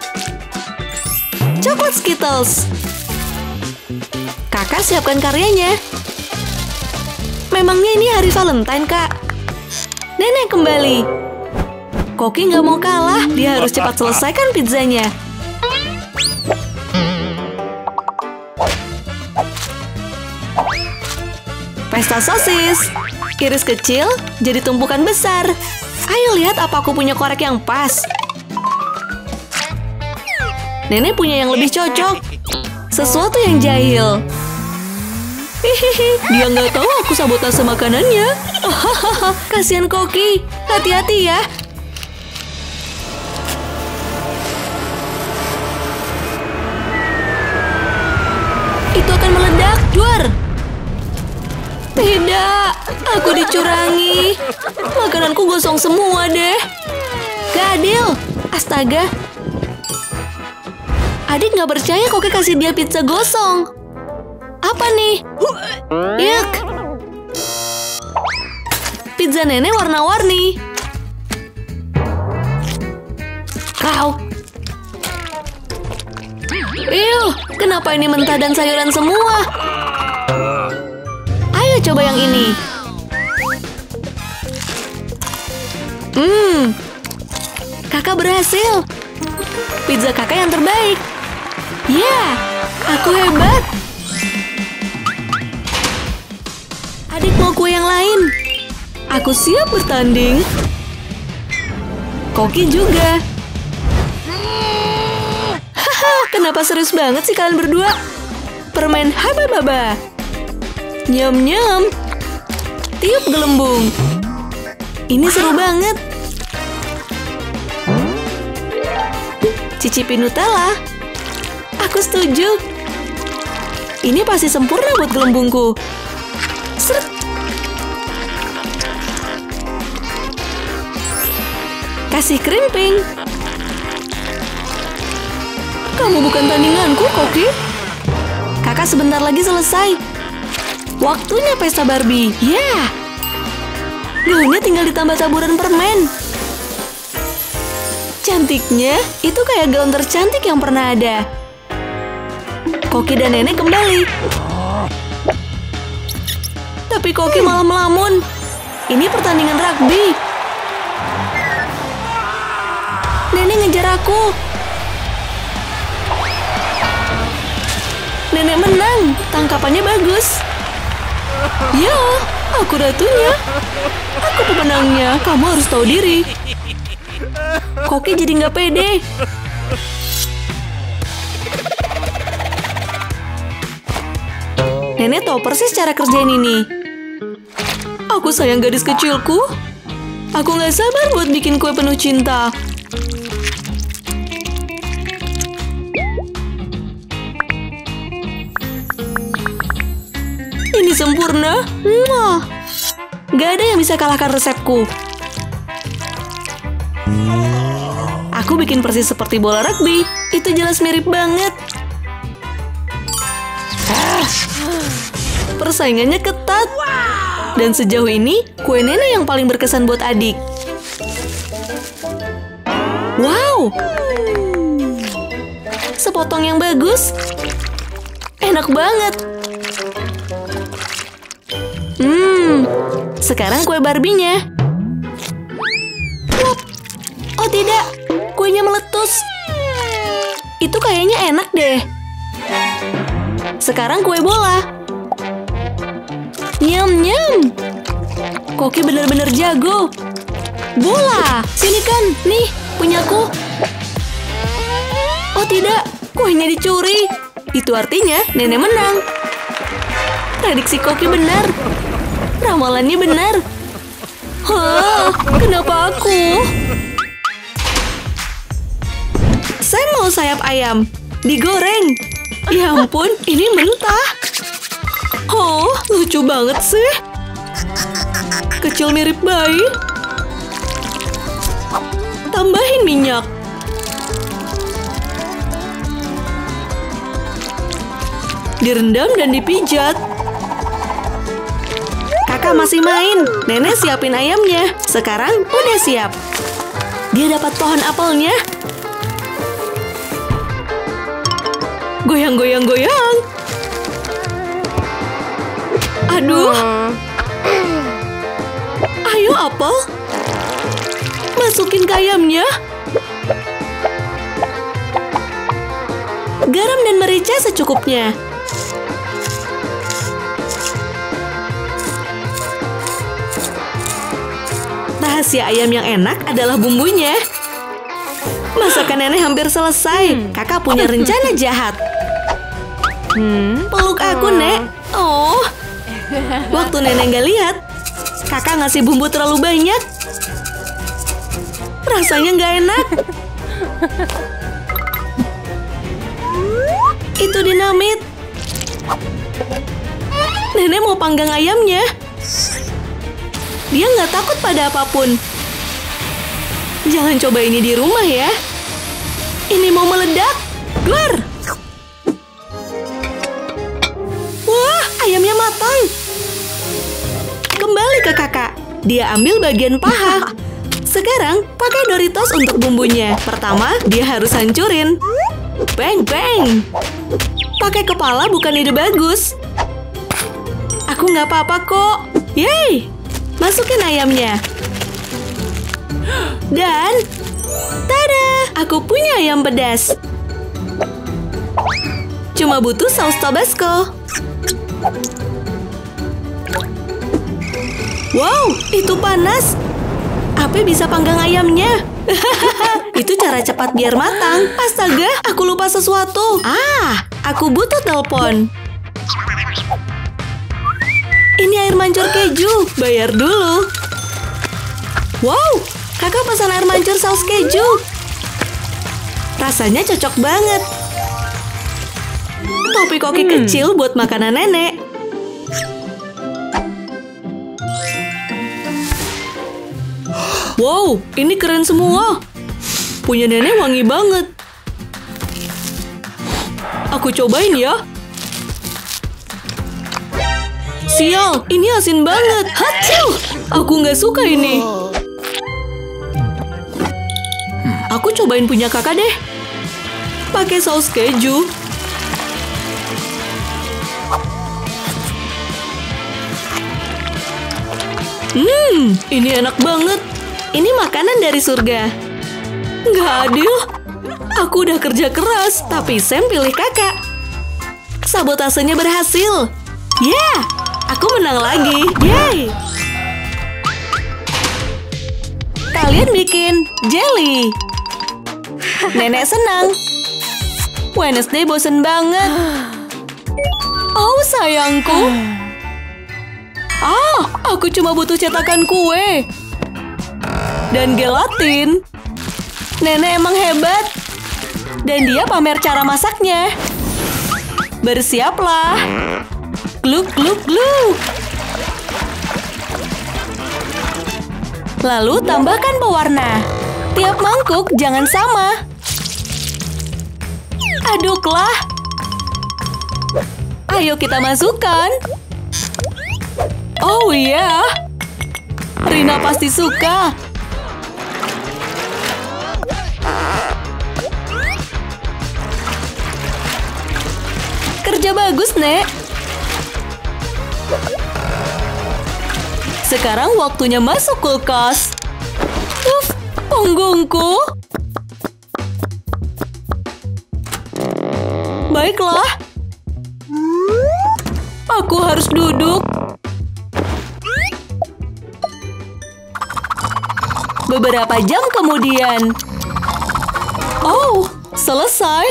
Coklat Skittles. Kakak siapkan karyanya. Memangnya ini hari Valentine, Kak? Nenek kembali. Koki nggak mau kalah, dia harus cepat selesaikan pizzanya. Pesta sosis. Iris kecil jadi tumpukan besar. Ayo lihat apa aku punya korek yang pas. Nenek punya yang lebih cocok. Sesuatu yang jahil. Hihihi, dia nggak tahu aku sabotase makanannya. Hahaha, kasihan Koki. Hati-hati ya. Itu akan meledak, duar. Tidak, aku dicurangi. Makananku gosong semua deh. Gak adil. Astaga. Adik nggak percaya Koki kasih dia pizza gosong. Apa nih? Yuk. Pizza nenek warna-warni. Kau. Ih, kenapa ini mentah dan sayuran semua? Ayo coba yang ini. Hmm, kakak berhasil. Pizza kakak yang terbaik. Ya, aku hebat. Adik mau kue yang lain. Aku siap bertanding. Koki juga. Haha, kenapa serius banget sih kalian berdua? Permen haba-baba. Nyam-nyam. Tiup gelembung. Ini seru banget. Cicipi Nutella. Aku setuju. Ini pasti sempurna buat gelembungku. Seret. Kasih krimping. Kamu bukan tandinganku, Koki. Kakak sebentar lagi selesai. Waktunya pesta Barbie. Ya. Yeah. Gaunnya tinggal ditambah taburan permen. Cantiknya, itu kayak gaun tercantik yang pernah ada. Koki dan nenek kembali. Tapi Koki malah melamun. Ini pertandingan rugby. Nenek ngejar aku. Nenek menang. Tangkapannya bagus. Ya, aku ratunya. Aku pemenangnya. Kamu harus tahu diri. Koki jadi nggak pede. Nenek tahu persis cara kerjain ini. Aku sayang gadis kecilku. Aku nggak sabar buat bikin kue penuh cinta. Ini sempurna. Wah, nggak ada yang bisa kalahkan resepku. Aku bikin persis seperti bola rugby. Itu jelas mirip banget. Ah, persaingannya ketat. Dan sejauh ini, kue nenek yang paling berkesan buat adik. Wow! Sepotong yang bagus. Enak banget. Hmm, sekarang kue Barbie-nya. Wop. Oh tidak, kuenya Sekarang kue bola. Nyam-nyam. Koki benar-benar jago. Bola, sini kan, nih, punyaku. Oh tidak, kuenya dicuri. Itu artinya nenek menang. Prediksi Koki benar. Ramalannya benar. Hah, kenapa aku? Saya mau sayap ayam. Digoreng. Ya ampun, ini mentah. Oh, lucu banget sih. Kecil mirip bayi. Tambahin minyak. Direndam dan dipijat. Kakak masih main. Nenek siapin ayamnya. Sekarang udah siap. Dia dapat pohon apelnya. Goyang-goyang-goyang. Aduh. Ayo apel. Masukin ke ayamnya. Garam dan merica secukupnya. Rahasia ayam yang enak adalah bumbunya. Masakan nenek hampir selesai. Kakak punya rencana jahat. Hmm, peluk aku, Nek. Oh, waktu nenek nggak lihat, kakak ngasih bumbu terlalu banyak. Rasanya nggak enak. Itu dinamit. Nenek mau panggang ayamnya. Dia nggak takut pada apapun. Jangan coba ini di rumah ya. Ini mau meledak. Duar. Wah, ayamnya matang. Kembali ke kakak. Dia ambil bagian paha. Sekarang pakai Doritos untuk bumbunya. Pertama, dia harus hancurin. Bang, bang. Pakai kepala bukan ide bagus. Aku nggak apa-apa kok. Yeay. Masukin ayamnya. Dan, tada! Aku punya ayam pedas. Cuma butuh saus Tabasco. Wow, itu panas. Api bisa panggang ayamnya. Itu cara cepat biar matang. Astaga, aku lupa sesuatu. Ah, aku butuh telepon. Ini air mancur keju. Bayar dulu. Wow, kakak pesan air mancur saus keju. Rasanya cocok banget. Topi koki hmm. kecil buat makanan nenek. Wow, ini keren semua. Punya nenek wangi banget. Aku cobain ya. Sial, ini asin banget. Hacu! Aku nggak suka ini. Aku cobain punya kakak deh. Pakai saus keju. Hmm, ini enak banget. Ini makanan dari surga. Nggak adil. Aku udah kerja keras, tapi Sam pilih kakak. Sabotasenya berhasil. Yeah, aku menang lagi. Yay! Kalian bikin jelly. Nenek senang. Wednesday bosen banget. Oh, sayangku. Ah, aku cuma butuh cetakan kue. Dan gelatin. Nenek emang hebat. Dan dia pamer cara masaknya. Bersiaplah. Gluk, gluk, gluk. Lalu tambahkan pewarna. Tiap mangkuk jangan sama. Aduklah. Ayo kita masukkan. Oh iya. Rina pasti suka. Kerja bagus, Nek. Sekarang waktunya masuk kulkas. Uf, punggungku. Baiklah. Aku harus duduk. Beberapa jam kemudian. Oh, selesai.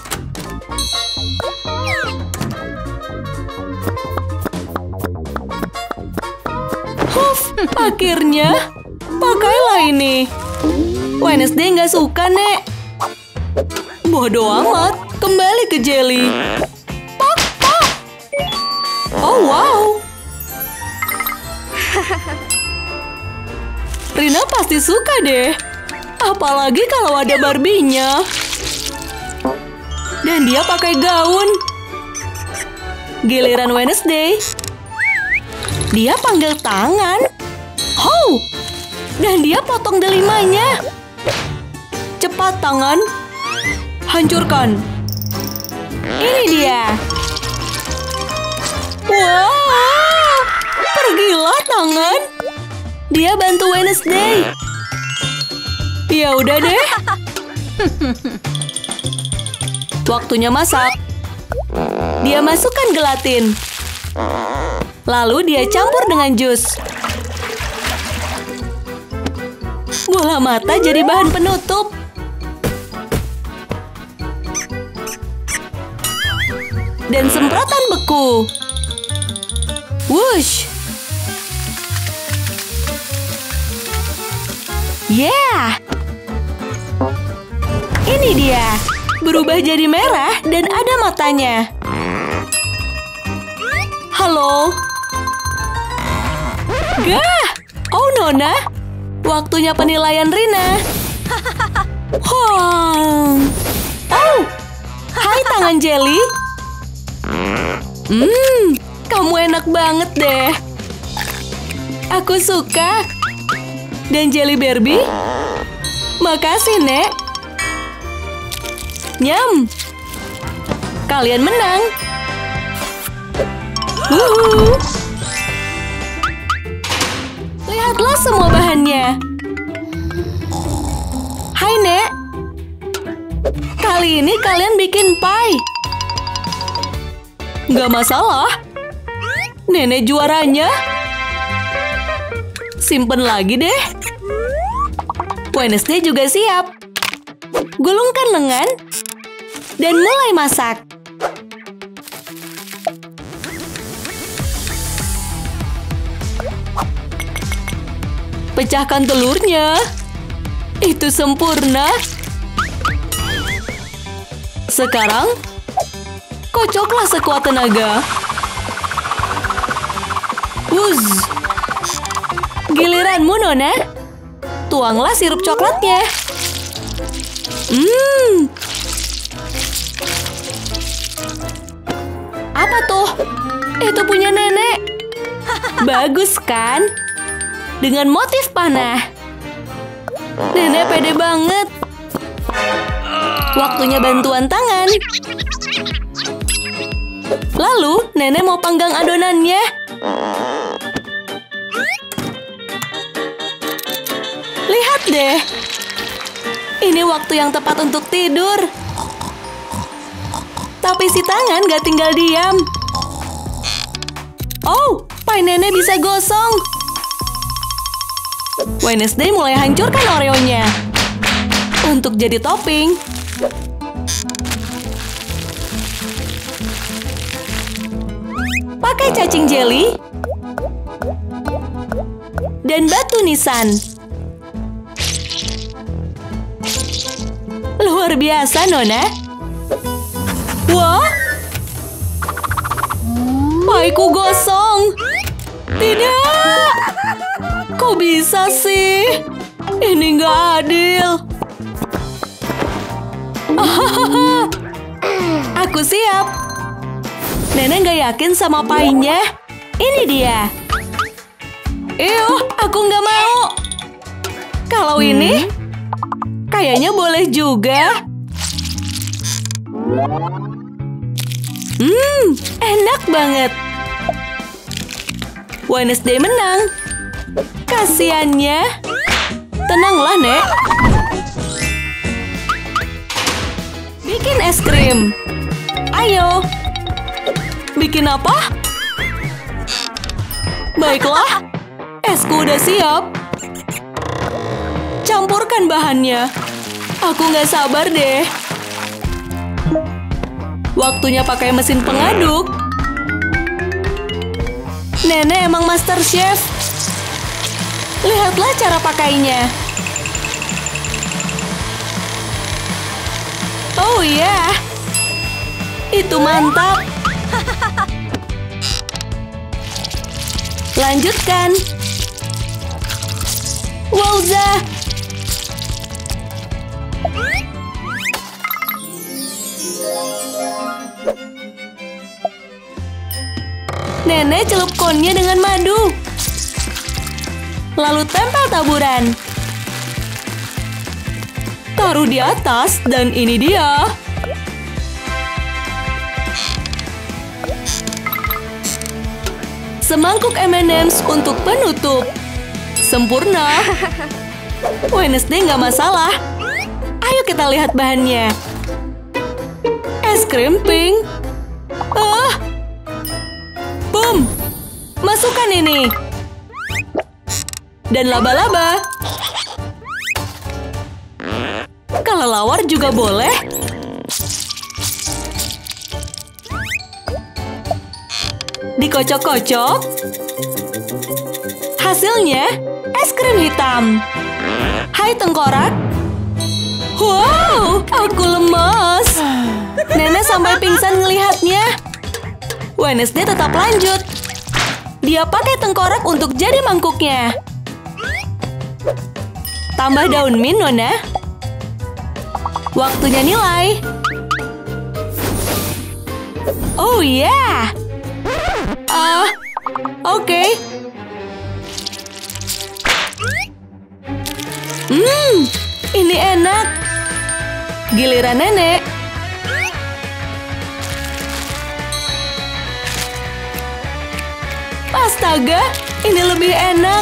Huff, akhirnya. Pakailah ini. Wednesday nggak suka, Nek. Bodoh amat. Kembali ke Jelly. Pak, pak. Oh, wow. Rina pasti suka deh. Apalagi kalau ada Barbie-nya. Dan dia pakai gaun. Giliran Wednesday. Dia panggil tangan. Oh! Dan dia potong delimanya. Cepat tangan. Hancurkan. Ini dia. Wow! Pergilah tangan. Dia bantu Wednesday. Ya udah deh. Waktunya masak. Dia masukkan gelatin. Lalu dia campur dengan jus. Bola mata jadi bahan penutup. Dan semprotan beku. Wush. Yeah. Ini dia. Berubah jadi merah dan ada matanya. Halo. Gah. Oh, Nona. Waktunya penilaian Rina. Oh. Oh. Hai tangan Jelly. Hmm, kamu enak banget deh. Aku suka. Dan Jelly Barbie? Makasih, Nek. Nyam. Kalian menang. Wuhu. Lihatlah semua bahannya. Hai, Nek. Kali ini kalian bikin pie. Nggak masalah. Nenek juaranya. Simpen lagi deh. Wednesday juga siap. Gulungkan lengan. Dan mulai masak. Pecahkan telurnya. Itu sempurna. Sekarang, kocoklah sekuat tenaga. Wuz. Giliranmu, Nona. Tuanglah sirup coklatnya. Hmm. Apa tuh? Itu punya nenek. Bagus kan? Dengan motif panah. Nenek pede banget. Waktunya bantuan tangan. Lalu, nenek mau panggang adonannya. Lihat deh. Ini waktu yang tepat untuk tidur. Tapi si tangan gak tinggal diam. Oh, pie nenek bisa gosong. Wednesday mulai hancurkan Oreo-nya. Untuk jadi topping. Pakai cacing jelly. Dan batu nisan. Luar biasa, Nona. Wah. Pie-ku gosong. Tidak. Kok bisa sih? Ini nggak adil. Aku siap. Nenek nggak yakin sama pie-nya. Ini dia. Eww, aku nggak mau. Kalau hmm? ini, kayaknya boleh juga. Hmm, enak banget. Wednesday menang. Kasiannya. Tenanglah, Nek. Bikin es krim. Ayo. Bikin apa? Baiklah, esku udah siap. Campurkan bahannya. Aku nggak sabar deh. Waktunya pakai mesin pengaduk. Nenek emang master chef. Lihatlah cara pakainya. Oh iya, itu mantap. Lanjutkan. Wowza. Nenek celup konnya dengan madu. Lalu tempel taburan. Taruh di atas dan ini dia. Semangkuk M and M's untuk penutup. Sempurna. Wednesday nggak masalah. Ayo kita lihat bahannya. Es krim pink. Ah. Boom. Masukkan ini. Dan laba-laba. Kelelawar juga boleh. Dikocok-kocok. Hasilnya, es krim hitam. Hai tengkorak. Wow, aku lemas. Nenek sampai pingsan ngelihatnya. Wednesday tetap lanjut. Dia pakai tengkorak untuk jadi mangkuknya. Tambah daun mint, Nona. Waktunya nilai. Oh yeah. Ah, uh, oke. Okay. Hmm, ini enak. Giliran nenek. Astaga, ini lebih enak.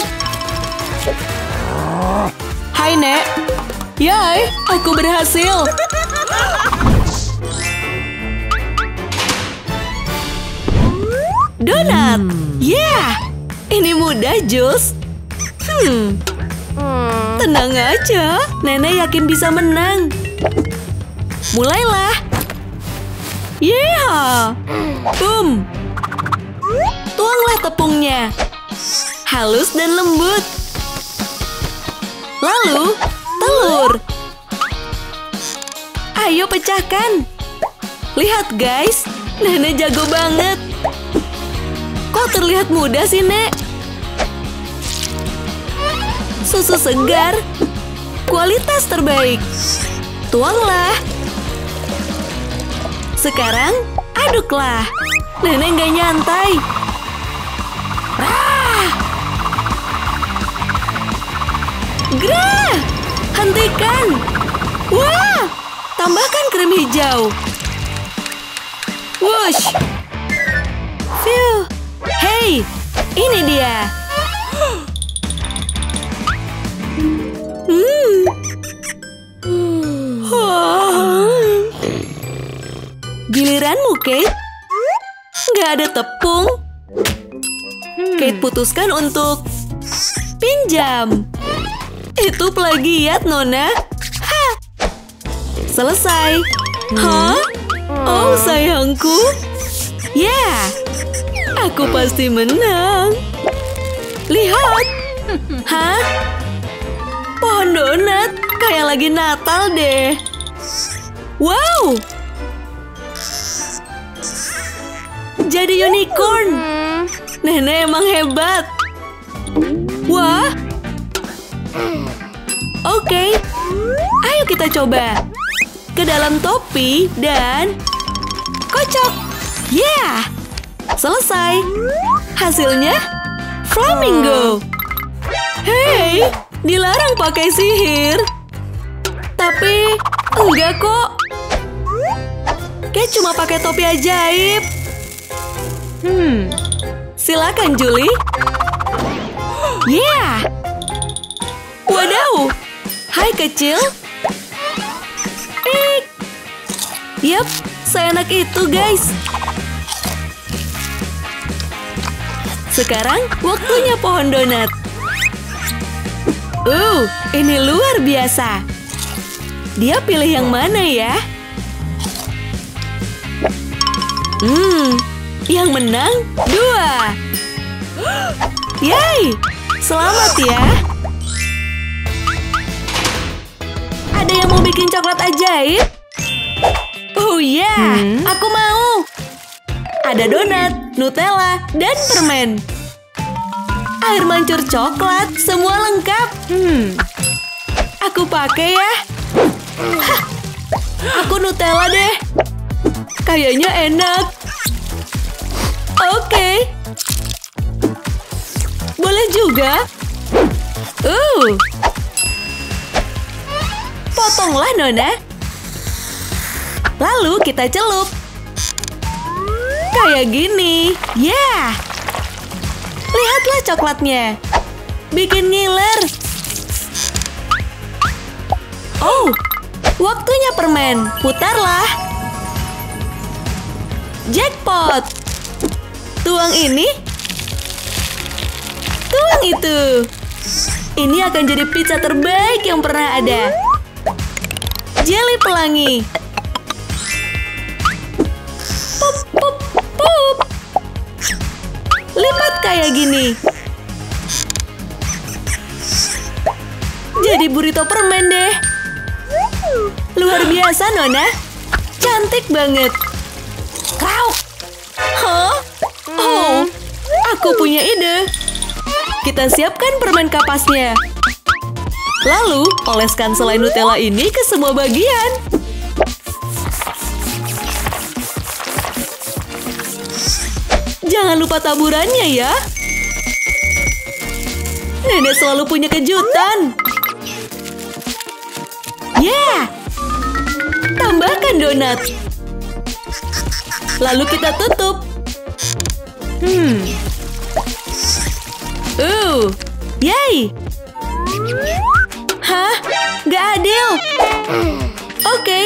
Hai, Nek. Yay, aku berhasil. Donat. Yeah, ini mudah, Jules. Hmm. Tenang aja, Nenek yakin bisa menang. Mulailah. Yeah. Boom. Tuanglah tepungnya. Halus dan lembut. Lalu, telur. Ayo pecahkan. Lihat guys, Nenek jago banget. Kok terlihat mudah sih, Nek? Susu segar. Kualitas terbaik. Tuanglah. Sekarang, aduklah. Nenek nggak nyantai. Ah! Grah! Hentikan! Wah! Tambahkan krim hijau. Wush! Phew! Hey! Ini dia! Hmm. Giliranmu, Kate. Nggak ada tepung. Kate putuskan untuk pinjam. Itu plagiat, Nona. Ha! Selesai. Hah? Oh, sayangku. Ya, yeah. Aku pasti menang. Lihat. Hah? Pohon donat. Kayak lagi Natal deh. Wow. Jadi unicorn. Nenek emang hebat. Wah. Oke. Okay. Ayo kita coba. Ke dalam topi dan kocok. Yeah. Selesai. Hasilnya flamingo. Hey, dilarang pakai sihir. Tapi enggak kok. Kayak cuma pakai topi ajaib. Hmm. Silakan, Julie. Yeah. Wadaw. Hai kecil. Eh. Yap, seenak itu, guys. Sekarang waktunya pohon donat. Uh, ini luar biasa. Dia pilih yang mana ya? Hmm, yang menang dua. Yay, selamat ya. Ada yang mau bikin coklat ajaib? Oh ya, yeah. hmm? Aku mau. Ada donat, Nutella, dan permen. Air mancur coklat, semua lengkap. Hmm, aku pakai ya. Hah, aku Nutella deh. Kayaknya enak. Oke. Okay. Boleh juga. Uh. Potonglah, Nona. Lalu kita celup. Kayak gini. Ya. Yeah. Lihatlah coklatnya. Bikin ngiler. Oh, waktunya permen. Putarlah. Jackpot. Tuang ini. Tuang itu. Ini akan jadi pizza terbaik yang pernah ada. Jelly pelangi. Pup, pup, pup. Lipat kayak gini. Jadi burrito permen deh. Luar biasa, Nona. Cantik banget. Krauk. Hah? Oh, aku punya ide. Kita siapkan permen kapasnya. Lalu, oleskan selai Nutella ini ke semua bagian. Jangan lupa taburannya ya. Nenek selalu punya kejutan. Ya, yeah. Tambahkan donat. Lalu kita tutup. Hmm. Uh, yay. Hah? Gak adil. Oke. Okay.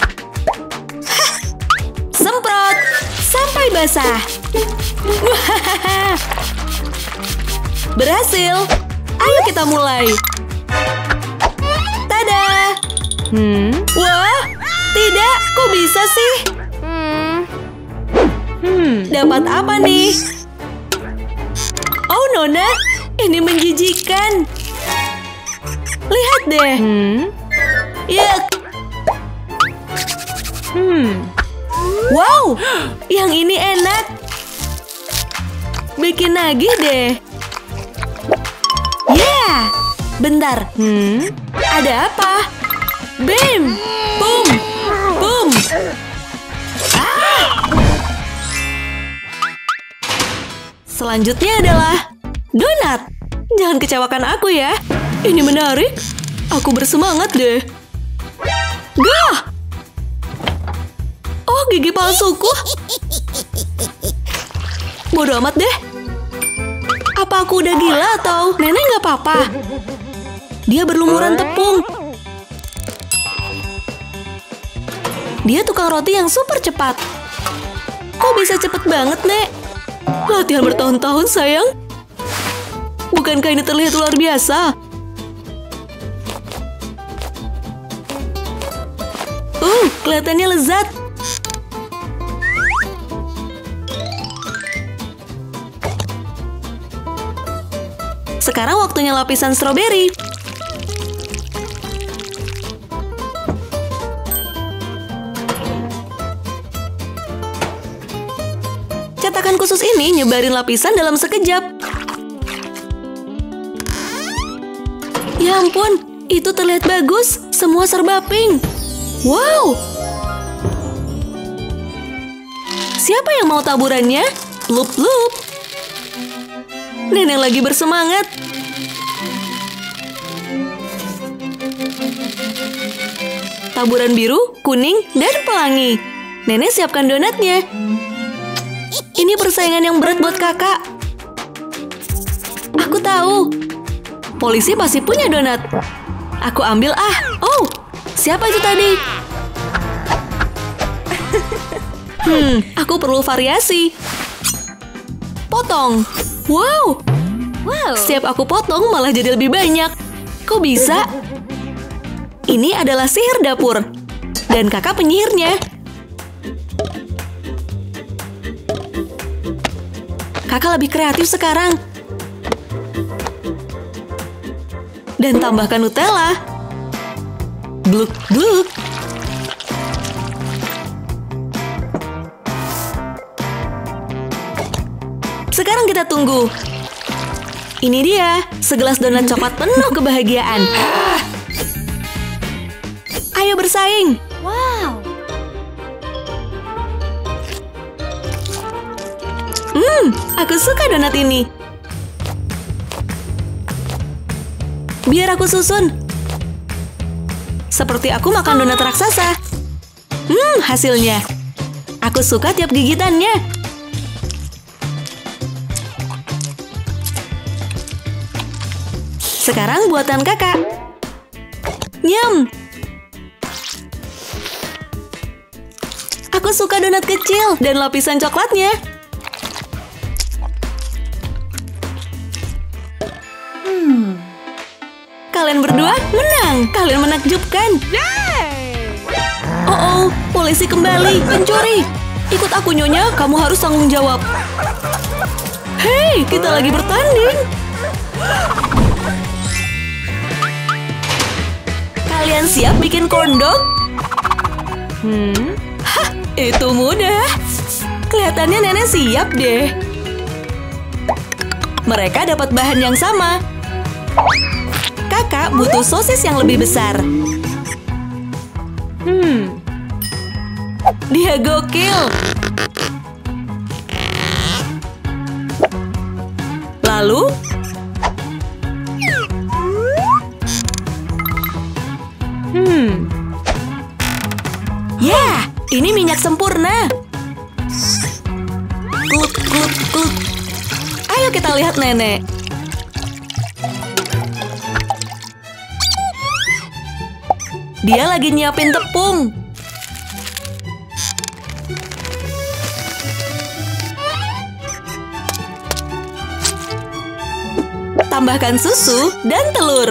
Semprot sampai basah. Berhasil. Ayo kita mulai. Tada. Hmm. Wah, tidak. Kok bisa sih? Hmm. Hmm. Dapat apa nih? Oh, Nona, ini menjijikan. Lihat deh. Hmm. Yuk. Hmm. Wow, yang ini enak. Bikin nagih deh. Yeah. Bentar. Hmm. Ada apa? Bim. Boom. Boom. Ah. Selanjutnya adalah donat. Jangan kecewakan aku ya. Ini menarik. Aku bersemangat deh. Gah! Oh, gigi palsuku. Bodoh amat deh. Apa aku udah gila atau nenek nggak apa-apa? Dia berlumuran tepung. Dia tukang roti yang super cepat. Kok bisa cepet banget, Nek? Latihan bertahun-tahun, sayang. Bukankah ini terlihat luar biasa? Uh, kelihatannya lezat. Sekarang waktunya lapisan stroberi. Cetakan khusus ini nyebarin lapisan dalam sekejap. Ya ampun, itu terlihat bagus. Semua serba pink. Wow! Siapa yang mau taburannya? Lup-lup. Nenek lagi bersemangat. Taburan biru, kuning, dan pelangi. Nenek siapkan donatnya. Ini persaingan yang berat buat kakak. Aku tahu. Polisi pasti punya donat. Aku ambil ah. Oh, siapa itu tadi? Hmm, aku perlu variasi. Potong. Wow, Wow. setiap aku potong malah jadi lebih banyak. Kok bisa? Ini adalah sihir dapur. Dan kakak penyihirnya. Kakak lebih kreatif sekarang. Dan tambahkan Nutella. Bluk, bluk. Sekarang kita tunggu. Ini dia, segelas donat coklat penuh kebahagiaan. Ayo bersaing. Wow. Hmm, aku suka donat ini. Biar aku susun. Seperti aku makan donat raksasa. Hmm, hasilnya. Aku suka tiap gigitannya. Sekarang buatan kakak. Nyam. Aku suka donat kecil dan lapisan coklatnya. Hmm. Kalian berdua menang. Kalian menakjubkan. Oh, oh, polisi kembali. Pencuri. Ikut aku, Nyonya. Kamu harus tanggung jawab. Hei, kita lagi bertanding. Kalian siap bikin kondok? Hmm, hah, itu mudah. Kelihatannya nenek siap deh. Mereka dapat bahan yang sama. Kakak butuh sosis yang lebih besar. Hmm, dia gokil. Lalu, hmm, ya, ini minyak sempurna. Kut, kut, kut. Ayo kita lihat nenek. Dia lagi nyiapin tepung. Tambahkan susu dan telur.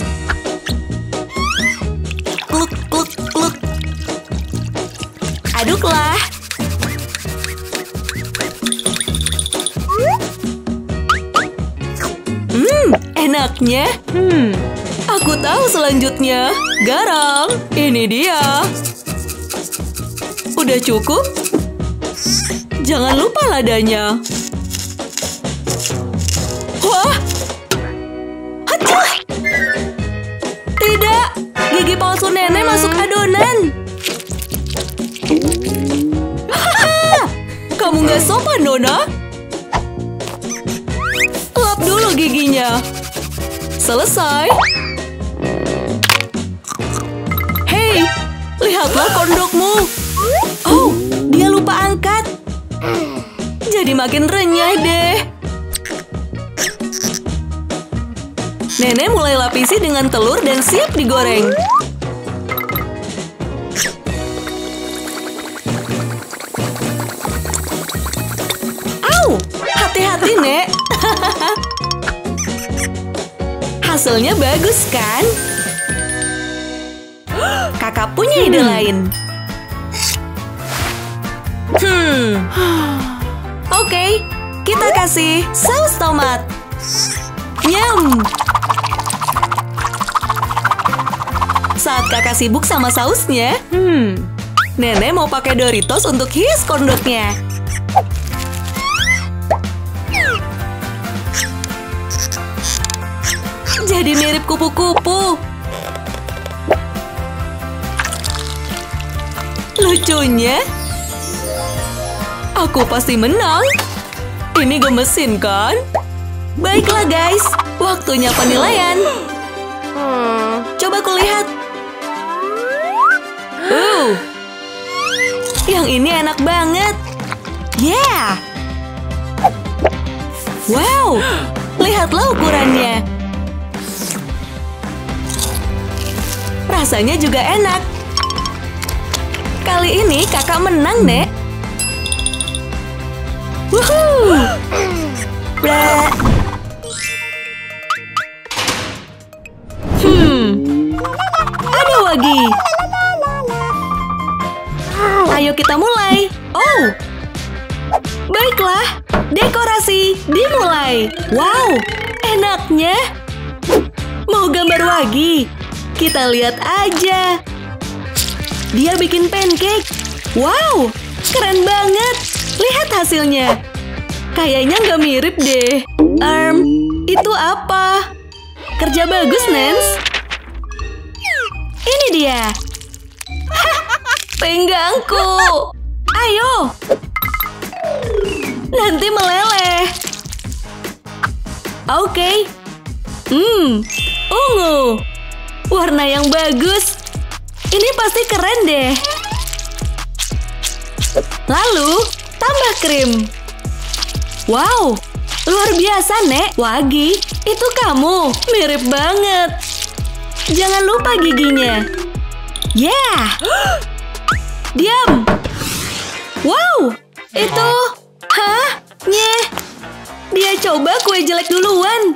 Kluk, kluk, kluk. Aduklah. Hmm, enaknya. Hmm, aku tahu selanjutnya. Garam. Ini dia. Udah cukup? Jangan lupa ladanya. Wah! Hacuh! Tidak! Gigi palsu nenek masuk adonan. Hahaha! Kamu nggak sopan, Nona. Lap dulu giginya. Selesai. Hei, lihatlah kondokmu. Oh, dia lupa angkat. Jadi makin renyah deh. Nenek mulai lapisi dengan telur dan siap digoreng. Au, hati-hati, Nek. Hasilnya bagus, kan? Kakak punya ide lain. Hmm. Oke, okay, kita kasih saus tomat. Nyam. Saat kakak sibuk sama sausnya, hmm, nenek mau pakai Doritos untuk hias kondoknya. Jadi mirip kupu-kupu. Lucunya, aku pasti menang. Ini gemesin, kan? Baiklah, guys. Waktunya penilaian. Coba kulihat. Uh, yang ini enak banget. Yeah. Wow, lihatlah ukurannya. Rasanya juga enak. Kali ini kakak menang, Nek. Wuhuu. Blah. Oke, dimulai. Wow, enaknya. Mau gambar wagi? Kita lihat aja. Dia bikin pancake. Wow, keren banget. Lihat hasilnya. Kayaknya nggak mirip deh. Um, itu apa? Kerja bagus, Nance. Ini dia. Pinggangku. Ayo. Nanti meleleh. Oke. Hmm, ungu. Warna yang bagus. Ini pasti keren deh. Lalu, tambah krim. Wow, luar biasa, Nek. Wagi, itu kamu. Mirip banget. Jangan lupa giginya. Yeah. Diam. Wow, itu. Hah? Nyeh. Dia coba kue jelek duluan.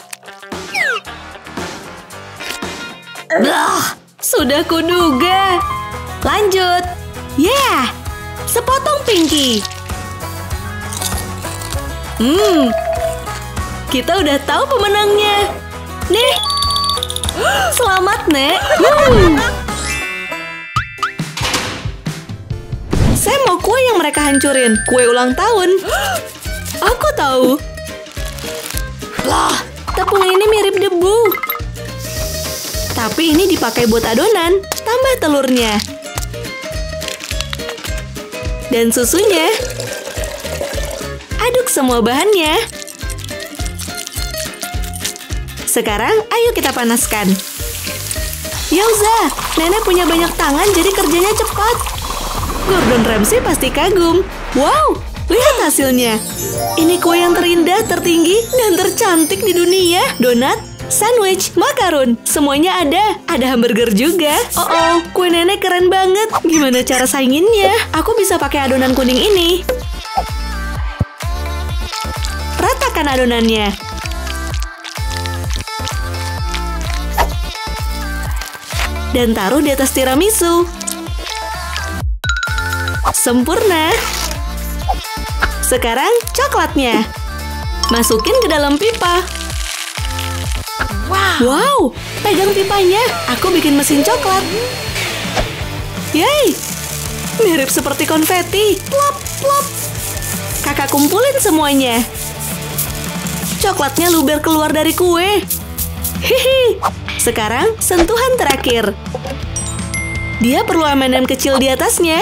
Blah, sudah kuduga. Lanjut. Yeah, sepotong pinky. Hmm, kita udah tahu pemenangnya. Nih, selamat, Nek. Hmm. Saya mau kue yang mereka hancurin. Kue ulang tahun. Aku tahu. Lah, tepung ini mirip debu. Tapi ini dipakai buat adonan. Tambah telurnya. Dan susunya. Aduk semua bahannya. Sekarang, ayo kita panaskan. Yauza, Nenek punya banyak tangan jadi kerjanya cepat. Gordon Ramsay pasti kagum. Wow, lihat hasilnya. Ini kue yang terindah, tertinggi, dan tercantik di dunia. Donat, sandwich, makarun, semuanya ada. Ada hamburger juga. Oh oh, kue Nenek keren banget. Gimana cara sainginnya? Aku bisa pakai adonan kuning ini. Ratakan adonannya. Dan taruh di atas tiramisu. Sempurna. Sekarang coklatnya. Masukin ke dalam pipa. Wow. Wow, pegang pipanya. Aku bikin mesin coklat. Yeay, mirip seperti konfeti. Plop, plop. Kakak kumpulin semuanya. Coklatnya luber keluar dari kue. Hihi. Sekarang sentuhan terakhir. Dia perlu M and M kecil di atasnya.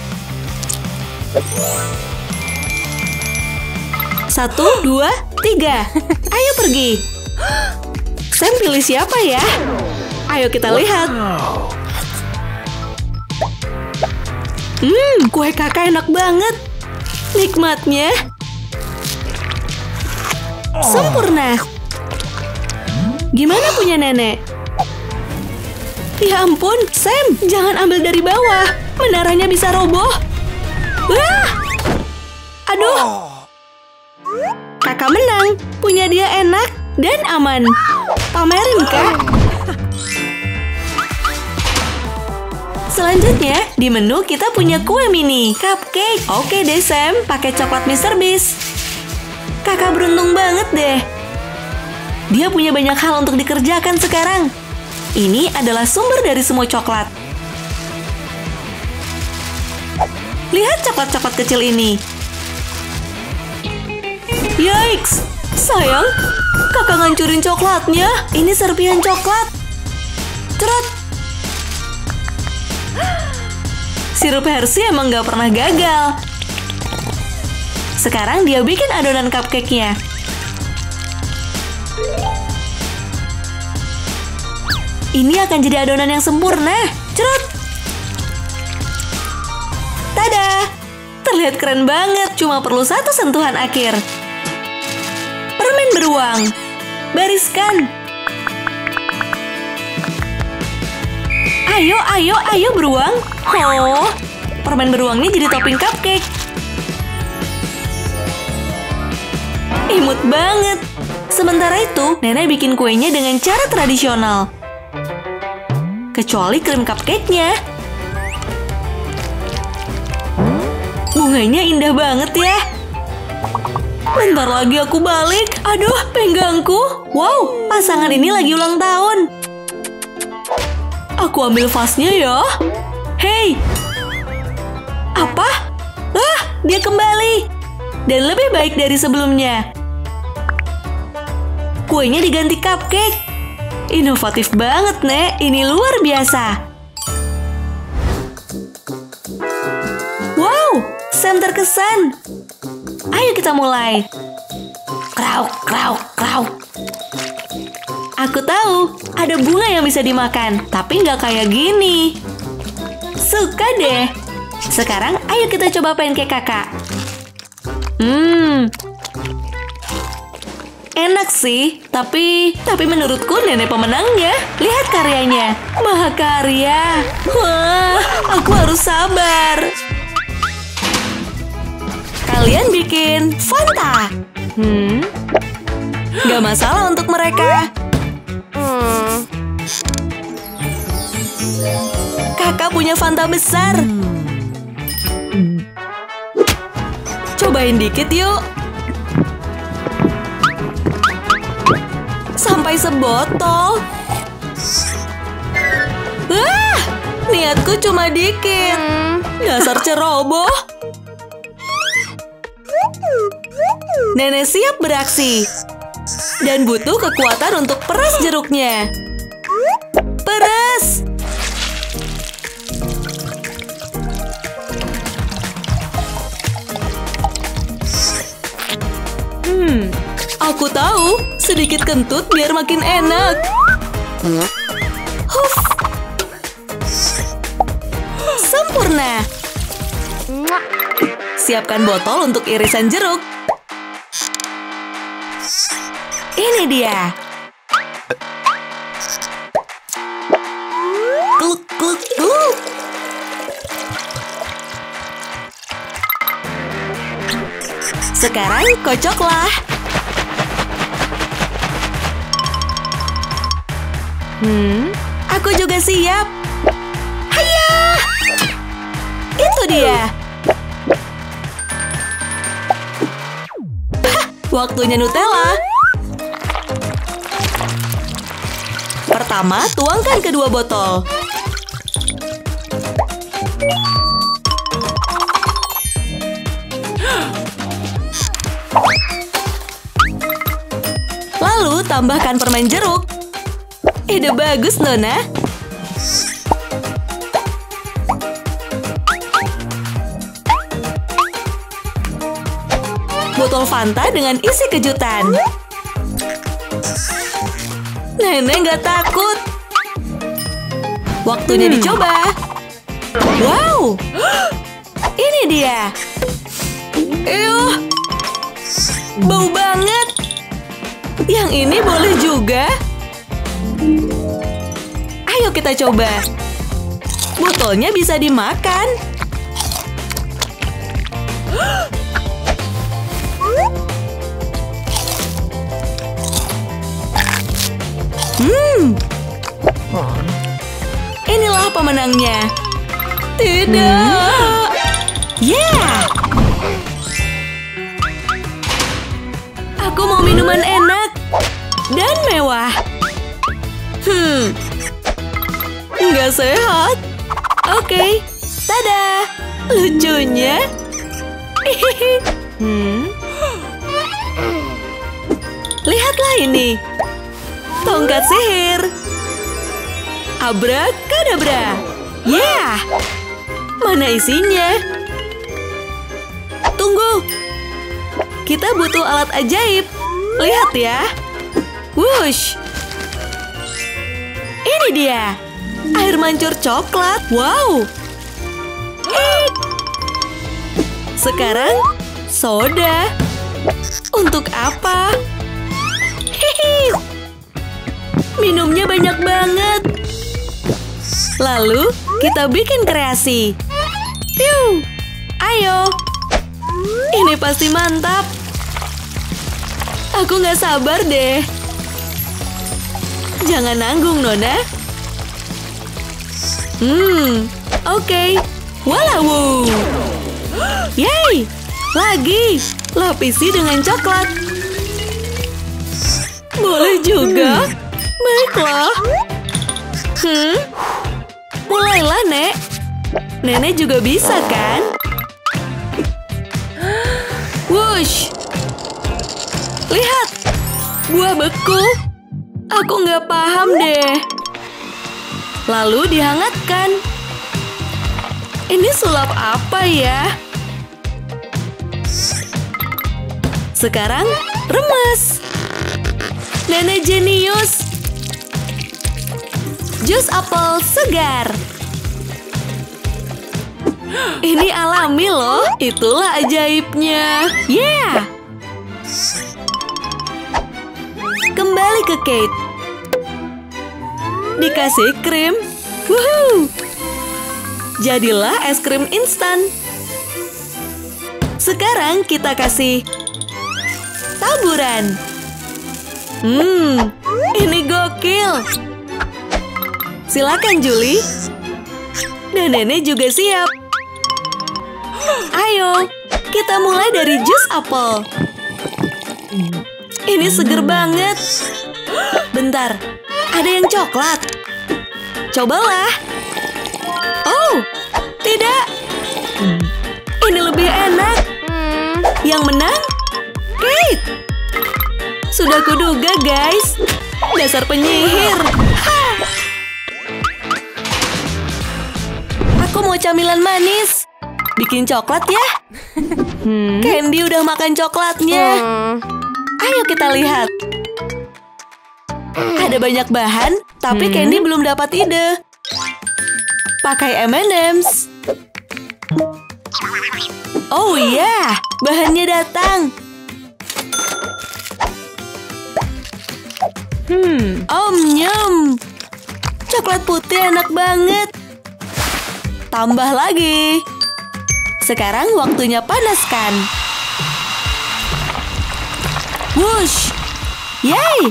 Satu, dua, tiga. Ayo pergi. Sam pilih siapa ya? Ayo kita lihat. Hmm, kue kakak enak banget. Nikmatnya. Sempurna. Gimana punya Nenek? Ya ampun, Sam, jangan ambil dari bawah. Menaranya bisa roboh. Wah! Aduh. Kakak menang. Punya dia enak dan aman. Pamerin, Kak. Selanjutnya, di menu kita punya kue mini, cupcake. Oke deh, Sam, pakai coklat mister Beast. Kakak beruntung banget deh. Dia punya banyak hal untuk dikerjakan sekarang. Ini adalah sumber dari semua coklat. Lihat coklat-coklat kecil ini. Yikes! Sayang, kakak ngancurin coklatnya. Ini serpihan coklat. Cerot! Sirup Hershey emang gak pernah gagal. Sekarang dia bikin adonan cupcake-nya. Ini akan jadi adonan yang sempurna. Cerut! Tada! Terlihat keren banget. Cuma perlu satu sentuhan akhir. Permen beruang. Bariskan. Ayo, ayo, ayo beruang. Oh, permen beruangnya jadi topping cupcake. Imut banget. Sementara itu, Nenek bikin kuenya dengan cara tradisional. Kecuali krim cupcake-nya. Bunganya indah banget ya. Bentar lagi aku balik. Aduh, penggangku. Wow, pasangan ini lagi ulang tahun. Aku ambil vasnya ya. Hei. Apa? Ah, dia kembali. Dan lebih baik dari sebelumnya. Kuenya diganti cupcake. Inovatif banget, Nek. Ini luar biasa. Wow, Sam terkesan. Ayo kita mulai. Krauk, krauk, krauk. Aku tahu, ada bunga yang bisa dimakan, tapi nggak kayak gini. Suka deh. Sekarang ayo kita coba pancake kakak. Hmm, enak sih, tapi tapi menurutku nenek pemenangnya. Lihat karyanya, mahakarya. Wah, aku harus sabar. Kalian bikin Fanta. Hmm, gak masalah untuk mereka. Hmm. Kakak punya Fanta besar. Cobain dikit yuk. Sampai sebotol. Wah, niatku cuma dikit. Dasar ceroboh. Nenek siap beraksi. Dan butuh kekuatan untuk peras jeruknya. Peras. Hmm, aku tahu. Sedikit kentut biar makin enak. Huff. Sempurna. Siapkan botol untuk irisan jeruk. Ini dia. Gluk, gluk, gluk. Sekarang kocoklah. Hmm, aku juga siap. Hayah! Itu dia. Hah, waktunya Nutella. Pertama, tuangkan kedua botol. Lalu, tambahkan permen jeruk. Ide bagus, Nona. Botol Fanta dengan isi kejutan. Nenek nggak takut. Waktunya hmm. dicoba. Wow, ini dia. Eww, bau banget. Yang ini boleh juga. Ayo kita coba. Botolnya bisa dimakan. Hmm. Inilah pemenangnya. Tidak. Yeah. Aku mau minuman enak dan mewah. Hmm. Nggak sehat. Oke. Okay. Tada. Lucunya. Hmm. Lihatlah ini. Tongkat sihir. Abrakadabra. Yeah. Mana isinya? Tunggu. Kita butuh alat ajaib. Lihat ya. Wush. Ini dia. Air mancur coklat. Wow. Eh. Sekarang soda. Untuk apa? Hihi. Minumnya banyak banget. Lalu, kita bikin kreasi. Piu! Ayo! Ini pasti mantap. Aku nggak sabar deh. Jangan nanggung, Nona. Hmm, oke. Okay. Walau! Yeay! Lagi! Lapisi dengan coklat. Boleh juga. Baiklah. Hmm? Mulailah, Nek. Nenek juga bisa, kan? Wush! Lihat! Buah beku. Aku nggak paham deh. Lalu dihangatkan. Ini sulap apa ya? Sekarang remes. Nenek jenius. Jus apel segar. Ini alami loh. Itulah ajaibnya. Yeah! Kembali ke Kate. Dikasih krim. Woohoo! Jadilah es krim instan. Sekarang kita kasih taburan. Hmm, ini gokil. Silakan Julie. Dan Nenek juga siap. Ayo, kita mulai dari jus apel. Ini seger banget. Bentar, ada yang coklat. Cobalah. Oh, tidak. Ini lebih enak. Yang menang, Kate. Sudah kuduga, guys. Dasar penyihir. Ha! Aku mau camilan manis. Bikin coklat ya. Candy udah makan coklatnya. Ayo kita lihat. Ada banyak bahan, tapi Candy belum dapat ide. Pakai M and M's. Oh iya, bahannya datang. Hmm, om nyum. Coklat putih enak banget. Tambah lagi. Sekarang waktunya panaskan. Wush. Yay.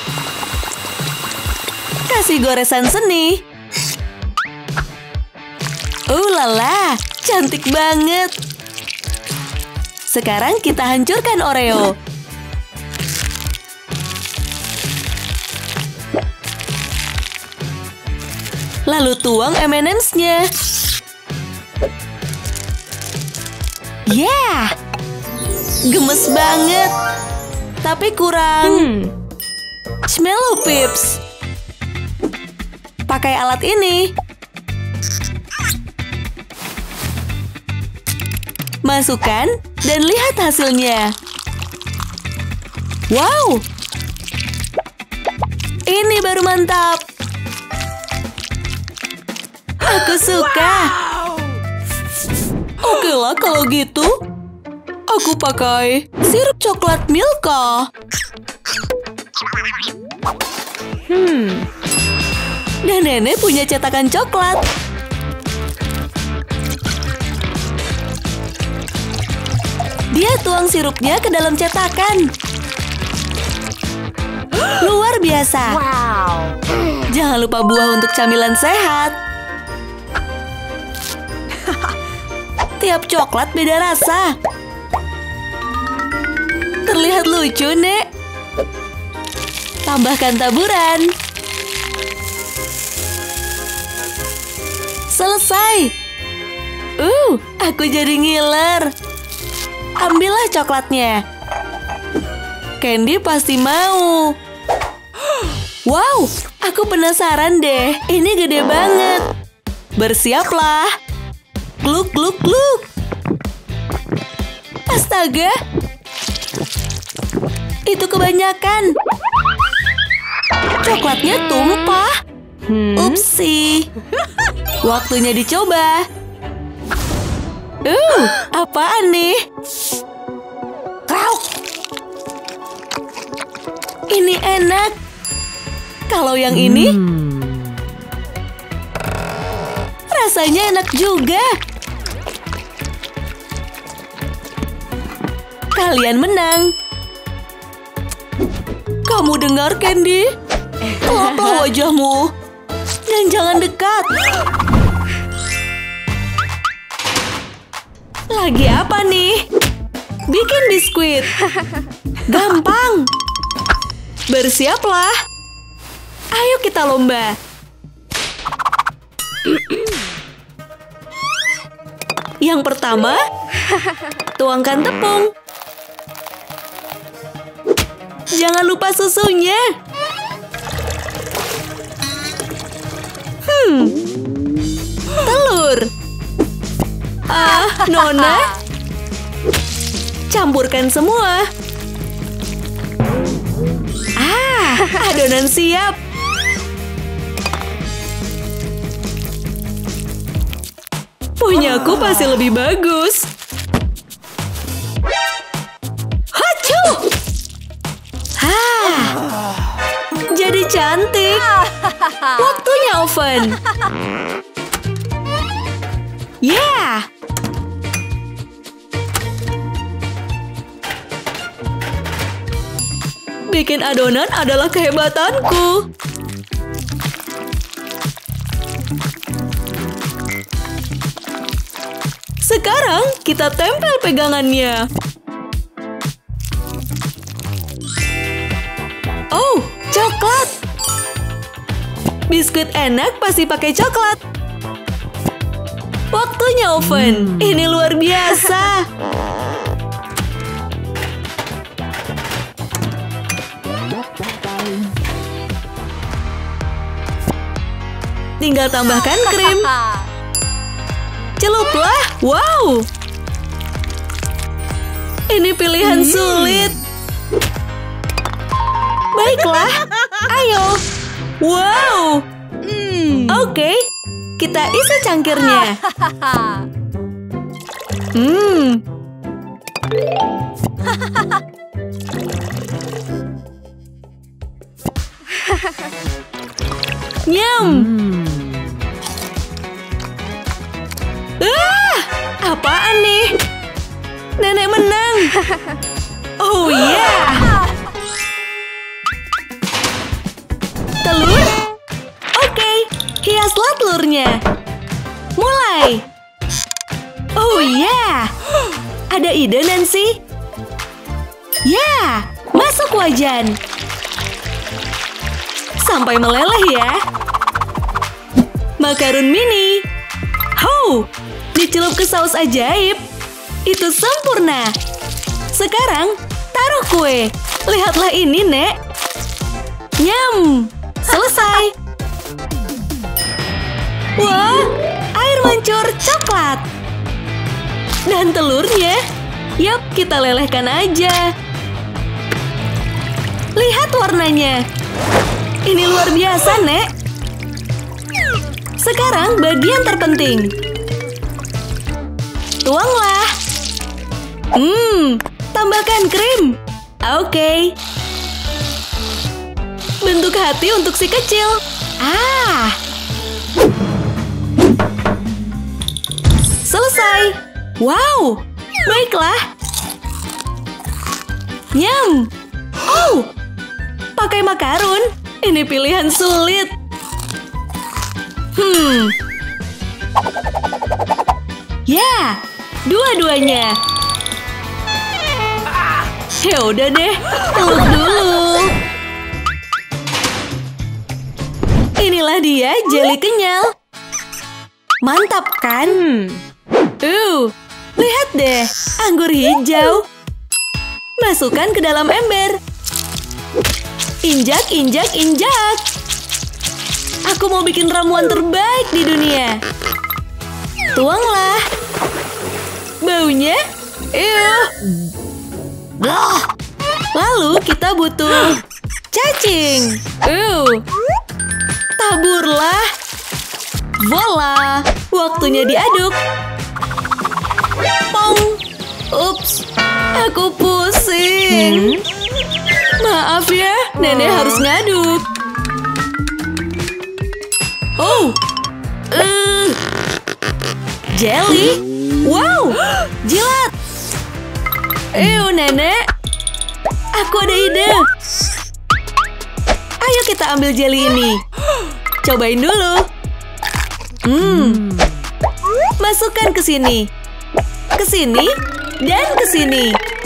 Kasih goresan seni. Oh lala, cantik banget. Sekarang kita hancurkan Oreo. Lalu tuang M and M's-nya. Yeah! Gemes banget. Tapi kurang. Hmm. Shmallow Pips. Pakai alat ini. Masukkan dan lihat hasilnya. Wow! Ini baru mantap. Aku suka. Oke lah kalau gitu. Aku pakai sirup coklat Milka. Hmm. Dan Nenek punya cetakan coklat. Dia tuang sirupnya ke dalam cetakan. Luar biasa. Wow. Jangan lupa buah untuk camilan sehat. Tiap coklat beda rasa. Terlihat lucu, Nek. Tambahkan taburan. Selesai. Uh, aku jadi ngiler. Ambillah coklatnya. Candy pasti mau. Wow, aku penasaran deh. Ini gede banget. Bersiaplah. Gluk, gluk, gluk. Astaga. Itu kebanyakan. Coklatnya tumpah. Upsi. Waktunya dicoba. Uh, apaan nih? Krauk. Ini enak. Kalau yang ini, rasanya enak juga. Kalian menang. Kamu dengar, Candy? Kelaplah wajahmu. Dan jangan dekat. Lagi apa nih? Bikin biskuit. Gampang. Bersiaplah. Ayo kita lomba. Yang pertama, tuangkan tepung. Jangan lupa susunya. Hmm, telur. Ah, Nona. Campurkan semua. Ah, adonan siap. Punyaku pasti lebih bagus. Hacu! Hah, jadi cantik. Waktunya oven. Yeah! Bikin adonan adalah kehebatanku. Sekarang kita tempel pegangannya. Oh, coklat. Biskuit enak pasti pakai coklat. Waktunya oven. Ini luar biasa. Tinggal tambahkan krim. Celuplah. Wow. Ini pilihan sulit. Baiklah. Ayo. Wow. Oke. Kita isi cangkirnya. Hmm. Nyam. Ah, apaan nih? Nenek menang. Oh yeah. Telur? Oke, hiaslah telurnya. Mulai. Oh yeah. Ada ide, Nancy? Ya, masuk wajan. Sampai meleleh ya. Makarun mini. Ho, dicelup ke saus ajaib. Itu sempurna. Sekarang, taruh kue. Lihatlah ini, Nek. Nyam. Selesai. Wah, air mancur coklat. Dan telurnya. Yap, kita lelehkan aja. Lihat warnanya. Ini luar biasa, Nek. Sekarang bagian terpenting. Tuanglah. Hmm, tambahkan krim. Oke. Bentuk hati untuk si kecil. Ah. Selesai. Wow. Baiklah. Nyam. Oh. Pakai makarun. Ini pilihan sulit. Hmm. Ya, dua-duanya. Ya udah deh, peluk dulu. Inilah dia jeli kenyal. Mantap kan? Uh, lihat deh, anggur hijau. Masukkan ke dalam ember. Injak, injak, injak. Aku mau bikin ramuan terbaik di dunia. Tuanglah. Baunya? Ew. Lalu kita butuh cacing. Ew. Taburlah. Voila. Waktunya diaduk. Pong. Ups. Aku pusing. Maaf ya, Nenek harus ngaduk. Oh, uh. Jelly. Wow, jilat. Ew, Nenek. Aku ada ide. Ayo kita ambil jelly ini. Cobain dulu. Hmm. Masukkan ke sini. Ke sini dan ke sini.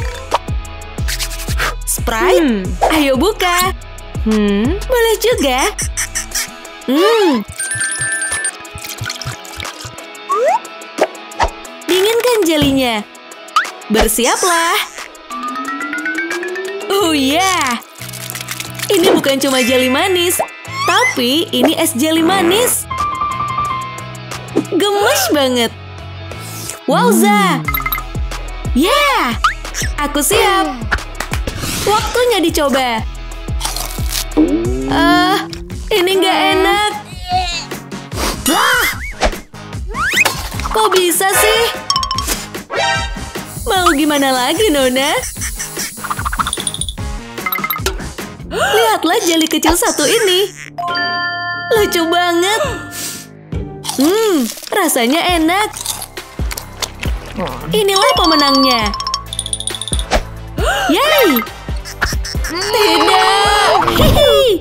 Sprite? Hmm. Ayo buka. Hmm, boleh juga. Hmm. Dinginkan jelinya. Bersiaplah. Oh ya. Yeah. Ini bukan cuma jeli manis, tapi ini es jeli manis. Gemes banget. Wowza. Yeah. Aku siap. Waktunya dicoba. Ah, uh, ini nggak enak. Ah, kok bisa sih? Mau gimana lagi, Nona? Lihatlah jeli kecil satu ini. Lucu banget. Hmm, rasanya enak. Inilah pemenangnya. Yay! Tidak! Hihi.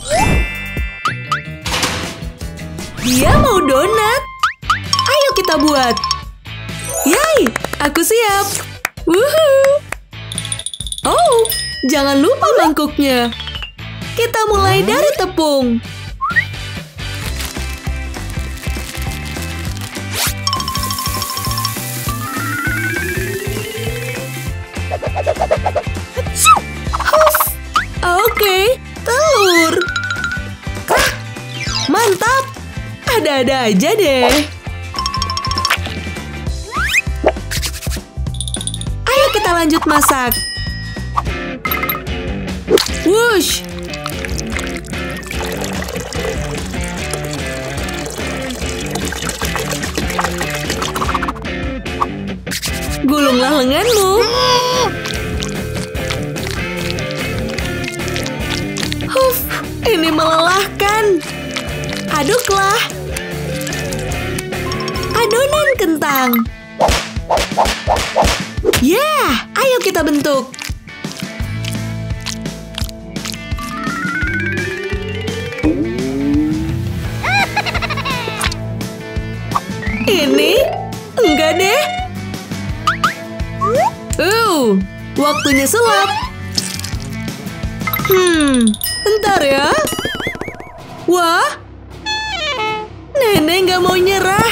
Dia mau donat. Ayo kita buat. Yay! Aku siap. Wuhuu. Oh, jangan lupa mangkuknya. Kita mulai dari tepung. Oke, telur. Mantap. Ada-ada aja deh. Ayo kita lanjut masak. Wush. Gulunglah lenganmu. Huff, ini melelahkan. Aduklah. Adonan kentang. Ya, yeah, ayo kita bentuk. Ini? Enggak deh. Uh, waktunya sulap. Hmm, bentar ya. Wah, Nenek nggak mau nyerah.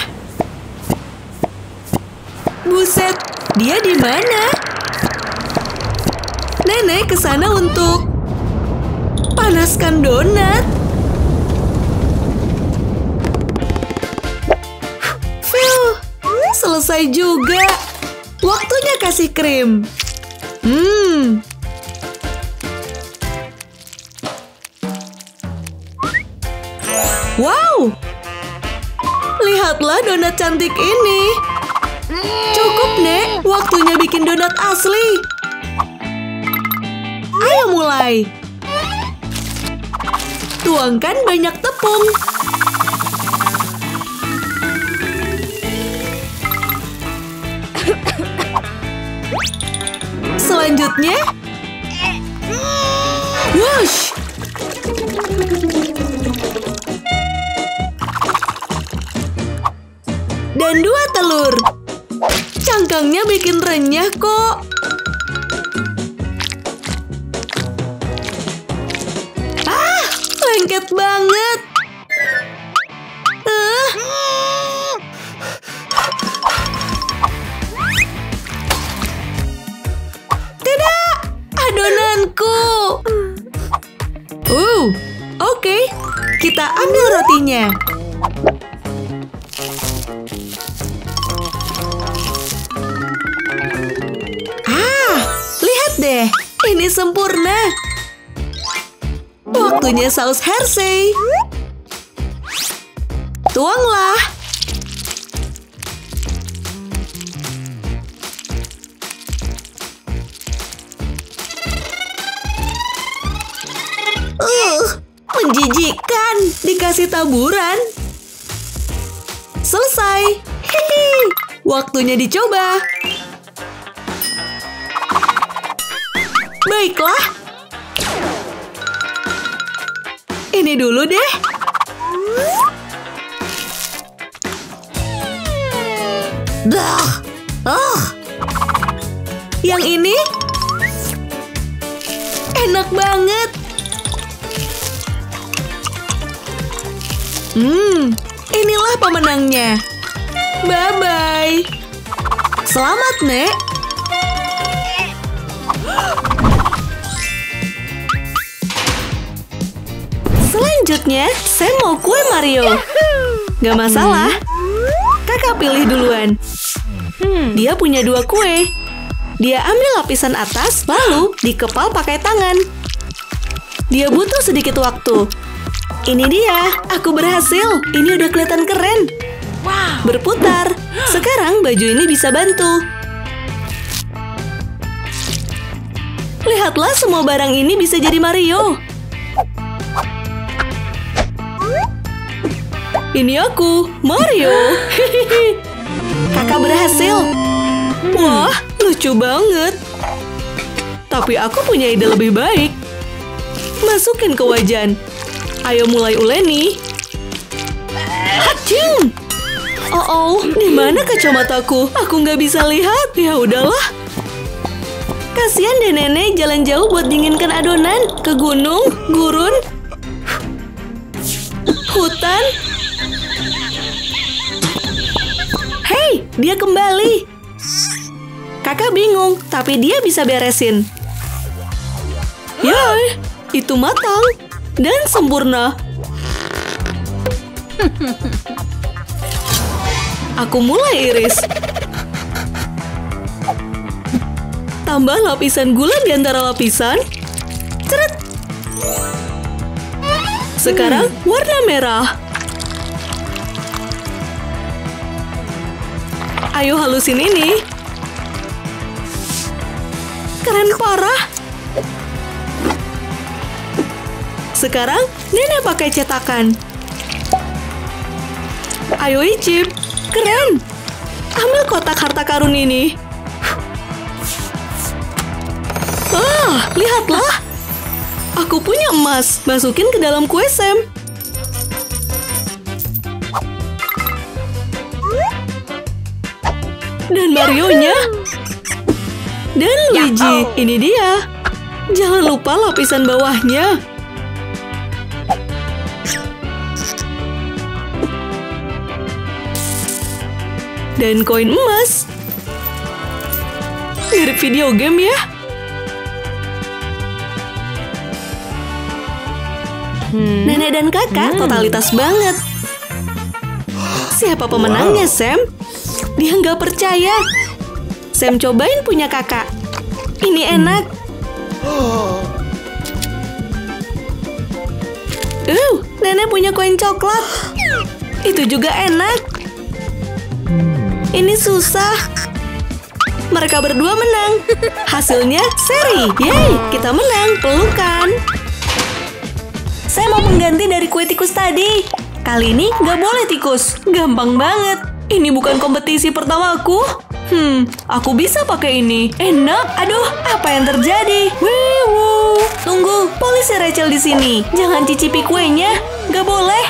Buset, dia di mana? Nenek ke sana untuk panaskan donat. Phew, selesai juga. Waktunya kasih krim. Hmm. Wow. Lihatlah donat cantik ini. Cukup, Nek. Waktunya bikin donat asli. Ayo mulai. Tuangkan banyak tepung. Selanjutnya, wush. Dan dua telur. Cangkangnya bikin renyah kok. Ah, lengket banget. Uh. Tidak, adonanku. Uh, oke. Okay. Kita ambil rotinya. Deh, ini sempurna. Waktunya saus Hershey. Tuanglah. Uh, menjijikkan. Dikasih taburan. Selesai. Hihi. Waktunya dicoba. Baiklah. Ini dulu deh. Dah. Oh. Yang ini enak banget. Hmm, inilah pemenangnya. Bye-bye. Selamat, Nek. Selanjutnya, Sam mau kue Mario. Gak masalah. Kakak pilih duluan. Dia punya dua kue. Dia ambil lapisan atas, lalu dikepal pakai tangan. Dia butuh sedikit waktu. Ini dia, aku berhasil. Ini udah kelihatan keren. Berputar. Sekarang baju ini bisa bantu. Lihatlah, semua barang ini bisa jadi Mario. Ini aku, Mario. Kakak berhasil. Wah, lucu banget. Tapi aku punya ide lebih baik. Masukin ke wajan. Ayo mulai uleni. Hacing! Oh, oh, di mana kacamataku? Aku nggak bisa lihat. Ya udahlah. Kasihan deh nenek jalan jauh buat dinginkan adonan. Ke gunung, gurun, hutan. Hei, dia kembali. Kakak bingung, tapi dia bisa beresin. Yay, itu matang dan sempurna. Aku mulai iris. Tambah lapisan gula di antara lapisan. Ceret. Sekarang warna merah. Ayo halusin ini. Keren parah. Sekarang nenek pakai cetakan. Ayo icip. Keren. Ambil kotak harta karun ini. Ah, lihatlah. Aku punya emas. Masukin ke dalam kue Sam. Dan Mario-nya. Dan Luigi. Ini dia. Jangan lupa lapisan bawahnya. Dan koin emas. Mirip video game ya. Hmm. Nenek dan kakak hmm. totalitas banget. Siapa pemenangnya, wow. Sam? Dia nggak percaya. Sam cobain punya kakak. Ini enak. Uh, nenek punya koin coklat. Itu juga enak. Ini susah. Mereka berdua menang. Hasilnya seri. Yeay, kita menang. Pelukan. Saya mau mengganti dari kue tikus tadi. Kali ini nggak boleh tikus. Gampang banget. Ini bukan kompetisi pertamaku. Hmm, aku bisa pakai ini. Enak. Aduh, apa yang terjadi? Wiwu. Tunggu, polisi Rachel di sini. Jangan cicipi kuenya. Nggak boleh.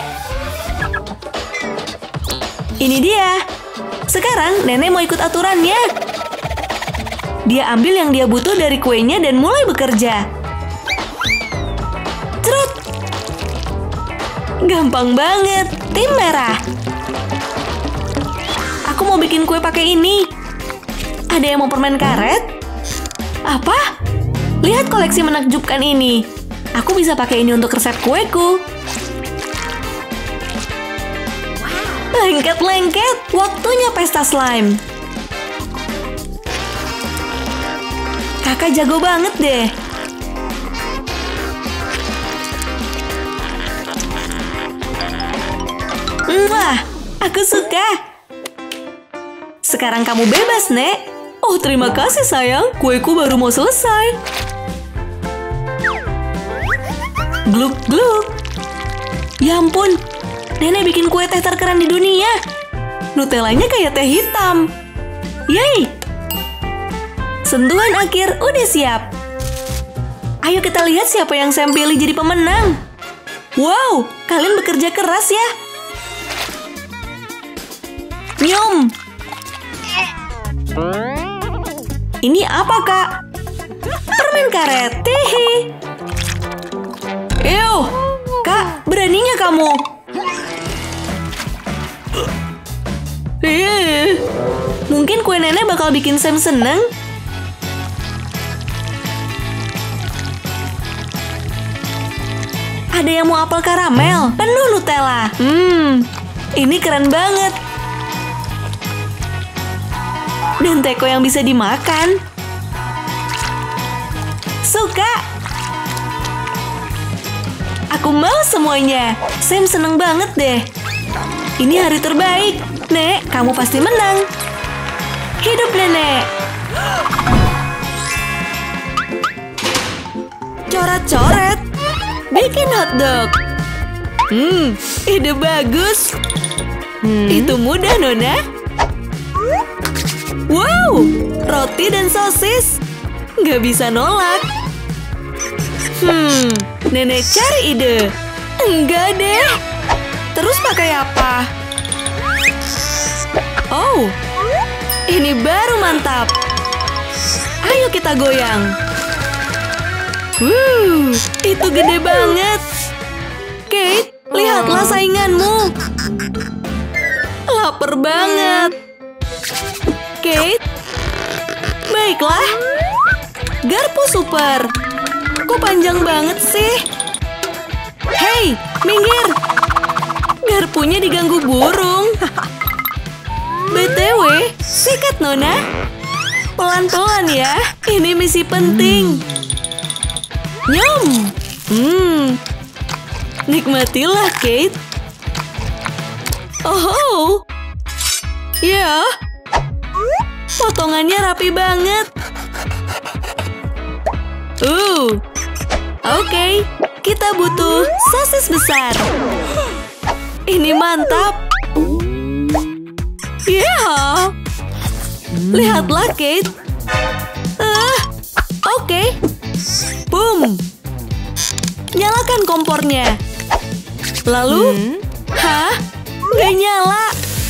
Ini dia. Sekarang nenek mau ikut aturannya. Dia ambil yang dia butuh dari kuenya dan mulai bekerja. Cerut. Gampang banget. Tim merah. Aku mau bikin kue pakai ini. Ada yang mau permen karet? Apa? Lihat koleksi menakjubkan ini. Aku bisa pakai ini untuk resep kueku. Lengket-lengket. Waktunya pesta slime. Kakak jago banget deh. Wah, aku suka. Sekarang kamu bebas, Nek. Oh, terima kasih, sayang. Kueku baru mau selesai. Gluk-gluk. Ya ampun. Nenek bikin kue teh terkeren di dunia. Nutellanya kayak teh hitam. Yeay. Sentuhan akhir udah siap. Ayo kita lihat siapa yang Sam pilih jadi pemenang. Wow, kalian bekerja keras ya. Nyum. Ini apa, Kak? Permen karet. Tehe. kamu? Eh, mungkin kue nenek bakal bikin Sam seneng. Ada yang mau apel karamel, penuh Nutella. Hmm, ini keren banget. Dan teko yang bisa dimakan. Suka. Aku mau semuanya. Sam seneng banget deh. Ini hari terbaik. Nek, kamu pasti menang. Hidup nenek. Coret-coret. Bikin hotdog. Hmm, ide bagus. Hmm. Itu mudah, Nona. Wow, roti dan sosis. Nggak bisa nolak. Hmm, nenek cari ide. Enggak deh. Terus pakai apa? Oh, ini baru mantap. Ayo kita goyang. Wuh, itu gede banget. Kate, lihatlah sainganmu. Lapar banget. Kate, baiklah. Garpu super. Kok panjang banget sih? Hei, minggir. Garpunya diganggu burung. B T W, sikat Nona. Pelan-pelan ya, ini misi penting. Nyom. Hmm. Nikmatilah, Kate. Oh. Ya. Potongannya rapi banget. Uh. Oke, okay. Kita butuh sosis besar. Ini mantap. Ya. Yeah. Lihatlah, Kate. Ah, uh, oke. Okay. Boom. Nyalakan kompornya. Lalu, hmm? Hah? Nggak nyala.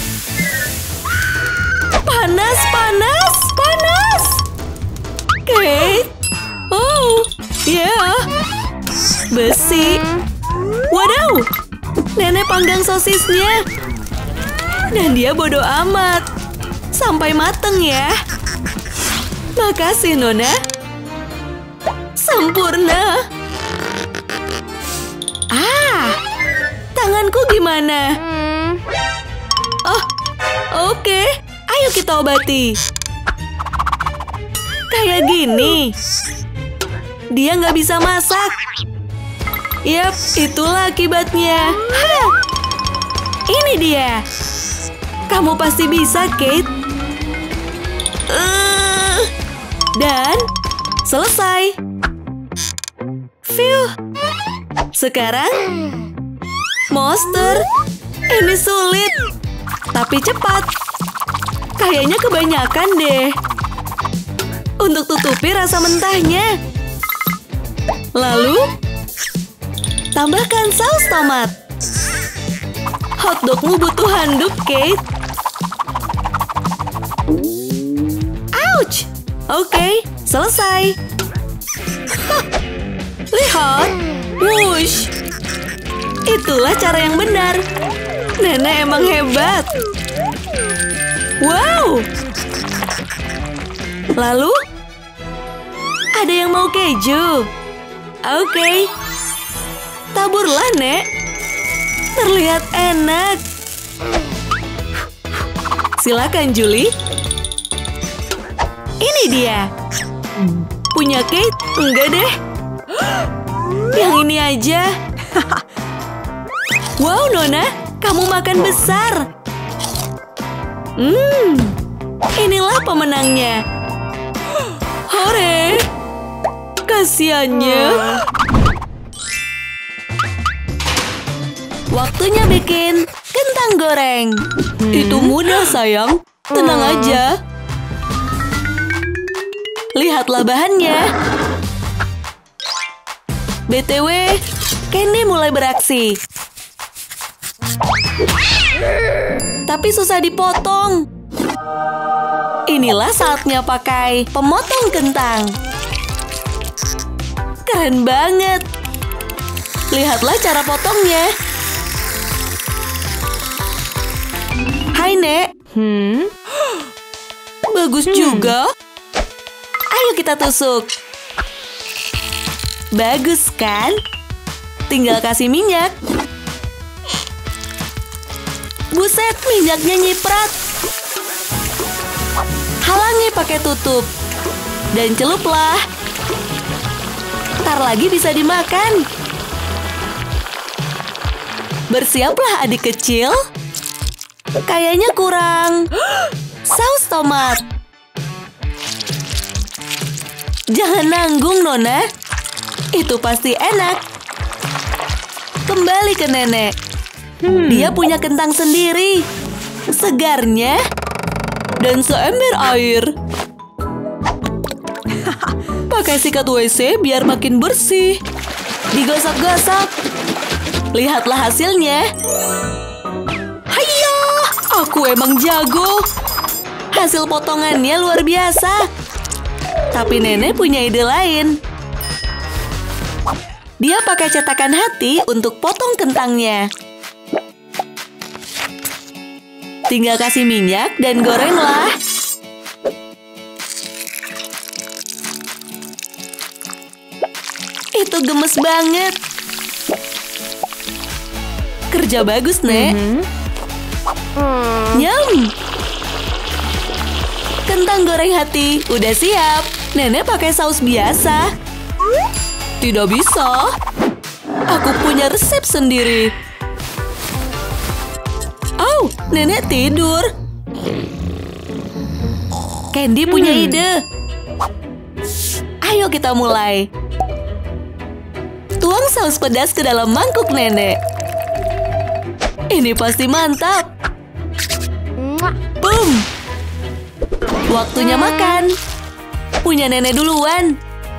Panas, panas, panas. Kate. Oh, ya. Yeah. Besi. Wadaw. Nenek panggang sosisnya. Dan dia bodoh amat. Sampai mateng ya. Makasih, Nona. Sempurna. Ah, tanganku gimana? Oh, oke. Okay. Ayo kita obati. Kayak gini. Dia nggak bisa masak. Yap, itulah akibatnya. Hah. Ini dia. Kamu pasti bisa, Kate. Uh, dan selesai. Phew. Sekarang, monster. Ini sulit, tapi cepat. Kayaknya kebanyakan deh. Untuk tutupi rasa mentahnya. Lalu, tambahkan saus tomat. Hotdogmu butuh handuk, Kate. Ouch! Oke, okay, selesai. Huh. Lihat, wush. Itulah cara yang benar. Nenek emang hebat. Wow. Lalu, ada yang mau keju. Oke. Okay. Taburlah, Nek. Terlihat enak. Silakan, Julie. Ini dia. Punya Kate? Enggak deh. Yang ini aja. Wow, Nona. Kamu makan besar. Hmm. Inilah pemenangnya. Hore. Kasiannya. Waktunya bikin kentang goreng. Hmm. Itu mudah, sayang. Tenang aja. Lihatlah bahannya. B T W, Candy mulai beraksi. Tapi susah dipotong. Inilah saatnya pakai pemotong kentang. Keren banget. Lihatlah cara potongnya. Hai, Nek. Hmm? Bagus juga. Ayo kita tusuk. Bagus kan? Tinggal kasih minyak. Buset, minyaknya nyiprat. Halangi pakai tutup. Dan celuplah. Ntar lagi bisa dimakan. Bersiaplah adik kecil. Kayaknya kurang saus tomat. Jangan nanggung, Nona. Itu pasti enak. Kembali ke nenek. Hmm. Dia punya kentang sendiri. Segarnya. Dan seember air. Pakai sikat W C biar makin bersih. Digosok-gosok. Lihatlah hasilnya. Hayya! Aku emang jago. Hasil potongannya luar biasa. Tapi nenek punya ide lain. Dia pakai cetakan hati untuk potong kentangnya. Tinggal kasih minyak dan gorenglah. Itu gemes banget. Kerja bagus, Nek. Hmm. Nyam. Kentang goreng hati udah siap. Nenek pakai saus biasa. Tidak bisa. Aku punya resep sendiri. Oh, nenek tidur. Candy punya Hmm. ide. Ayo kita mulai. Tuang saus pedas ke dalam mangkuk nenek. Ini pasti mantap. Boom. Waktunya makan. Punya nenek duluan.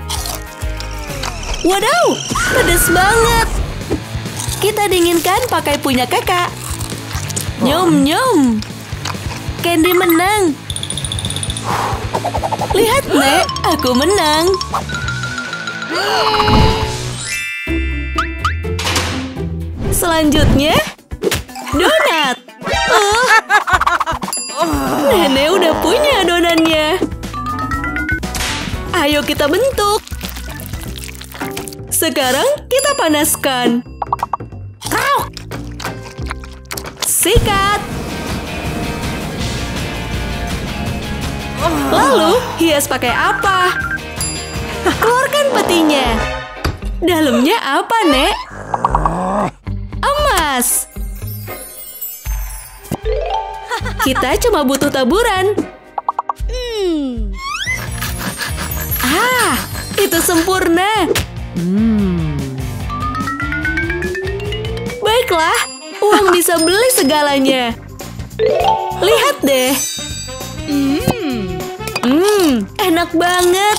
Wadaw, pedas banget. Kita dinginkan pakai punya kakak. Nyum nyum. Candy menang. Lihat, Nek, aku menang. Selanjutnya, donat. Oh. Nenek udah punya adonannya. Ayo kita bentuk. Sekarang kita panaskan. Krauk. Sikat. Lalu, hias pakai apa? Keluarkan petinya. Dalamnya apa, Nek? Emas. Kita cuma butuh taburan. Hmm. Ah, itu sempurna. Hmm. Baiklah, uang bisa beli segalanya. Lihat deh. Hmm. Hmm, enak banget.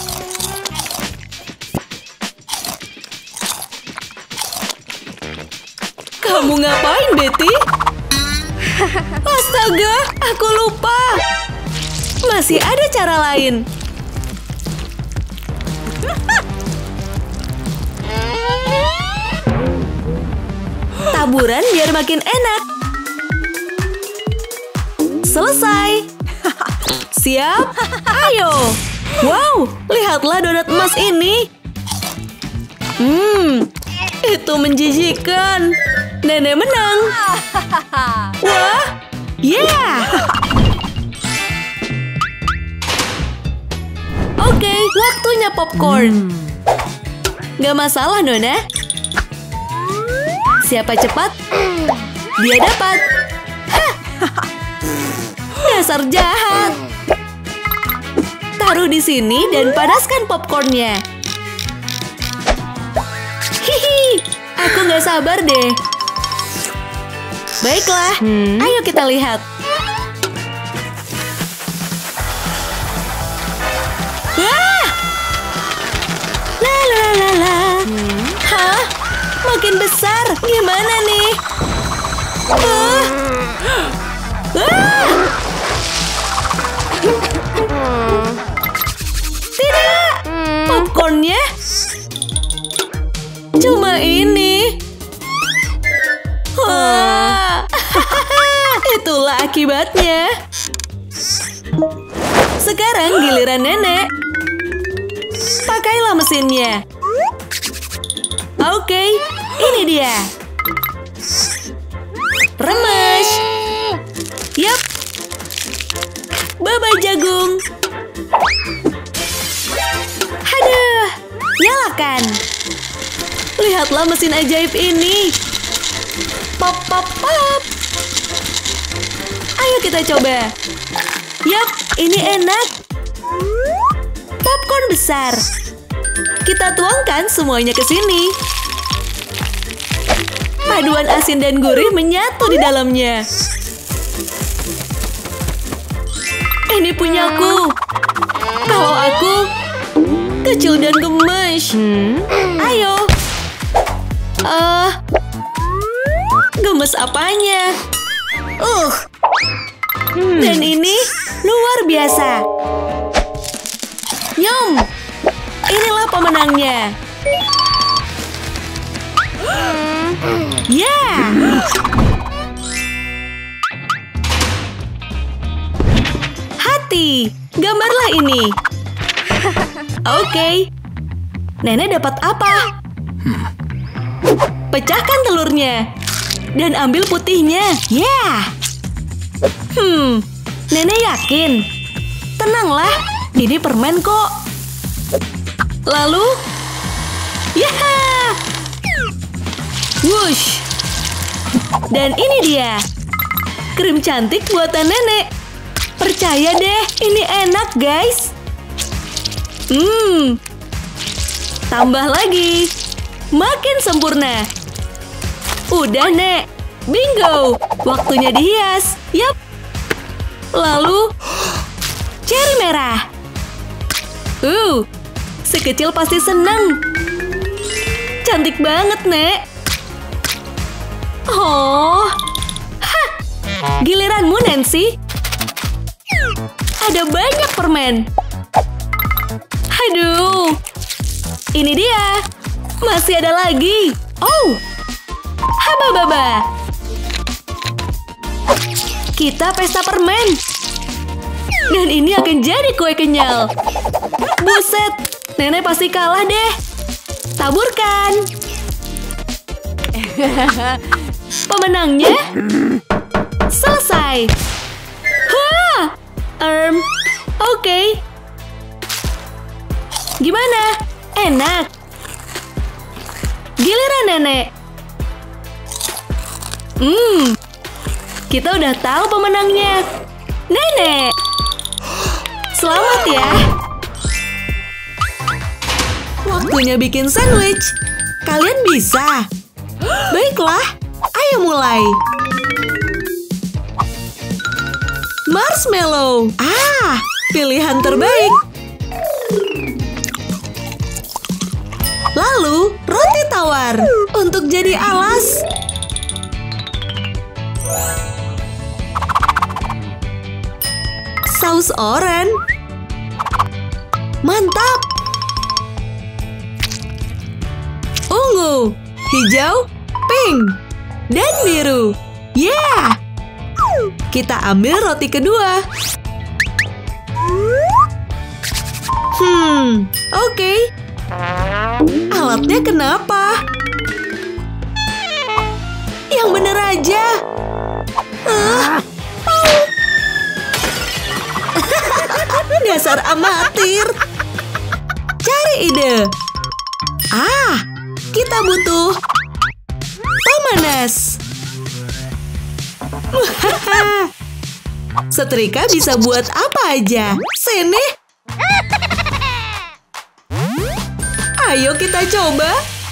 Kamu ngapain, Betty? Astaga, aku lupa. Masih ada cara lain. Taburan biar makin enak. Selesai. Siap? Ayo. Wow, lihatlah donat emas ini. Hmm, itu menjijikan. Nenek menang. Wah, yeah. Oke, waktunya popcorn. Gak masalah, Nona. Siapa cepat, dia dapat. Hah. Dasar jahat. Taruh di sini dan panaskan popcornnya. Hihi, aku nggak sabar deh. Baiklah, Hmm. ayo kita lihat. Wah! La la la la. Hmm. Hah? Makin besar. Gimana nih? Ah! Ah! Tidak! Popcornnya cuma ini. Wah! Itulah akibatnya. Sekarang giliran nenek. Pakailah mesinnya. Oke, ini dia. Remes. Yap. Bye-bye jagung. Aduh, nyalakan. Lihatlah mesin ajaib ini. Pop, pop, pop. Ayo kita coba. Yap, ini enak. Popcorn besar. Kita tuangkan semuanya ke sini. Paduan asin dan gurih menyatu di dalamnya. Ini punyaku. Kalau aku kecil dan gemes. Hmm? Ayo. Eh, uh, gemes apanya? Uh. Hmm. Dan ini luar biasa. Nyom. Inilah pemenangnya. Ya. Yeah. Hati. Gambarlah ini. Oke. Okay. Nenek dapat apa? Pecahkan telurnya. Dan ambil putihnya. Ya. Yeah. Hmm. Nenek yakin. Tenanglah. Ini permen kok. Lalu. Ya. Yeah. Wush. Dan ini dia. Krim cantik buatan nenek. Percaya deh, ini enak guys. Hmm. Tambah lagi. Makin sempurna. Udah, Nek. Bingo. Waktunya dihias. Yap. Lalu, cherry merah. Uh, si kecil pasti seneng. Cantik banget, Nek. Oh. Hah. Giliranmu, Nancy. Ada banyak permen. Aduh. Ini dia. Masih ada lagi. Oh. Haba-baba. Kita pesta permen. Dan ini akan jadi kue kenyal. Buset. Nenek pasti kalah deh. Taburkan. Pemenangnya selesai. Hah. Um, oke. Okay. Gimana? Enak. Giliran nenek. Hmm. Kita udah tahu pemenangnya. Nenek. Selamat ya. Waktunya bikin sandwich. Kalian bisa. Baiklah. Ayo mulai. Marshmallow. Ah, pilihan terbaik. Lalu, roti tawar untuk jadi alas. Saus oranye. Mantap. Ungu, hijau, pink, dan biru. Yeah! Kita ambil roti kedua. Hmm, oke. Okay. Alatnya kenapa? Yang bener aja. Uh, oh. Dasar amatir. Cari ide. Ah, kita butuh pemanas. Setrika bisa buat apa aja. Sini. Ayo kita coba.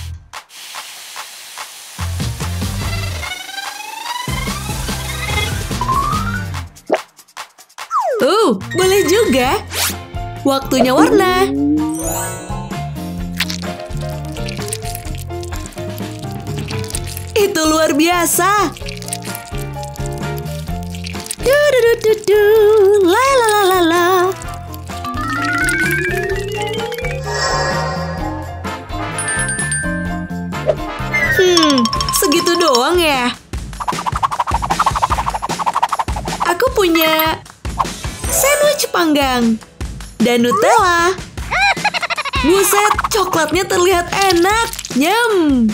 Uh, boleh juga. Waktunya warna. Itu luar biasa. Du du du du du, la la la la la. Hmm, segitu doang ya. Aku ada sandwich panggang dan Nutella. Buset, coklatnya terlihat enak. Nyam.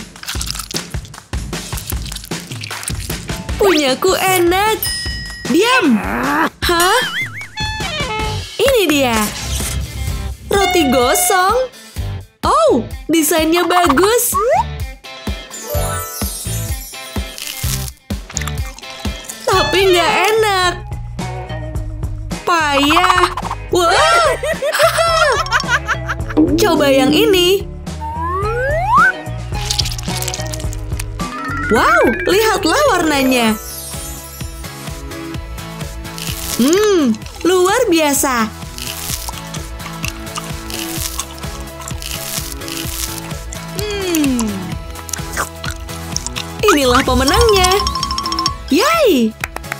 Punyaku enak. Diam. Hah? Ini dia. Roti gosong. Oh, desainnya bagus. Tapi nggak enak. Payah. Wah. Coba yang ini. Wow, lihatlah warnanya. Hmm, luar biasa. Hmm. Inilah pemenangnya. Yay!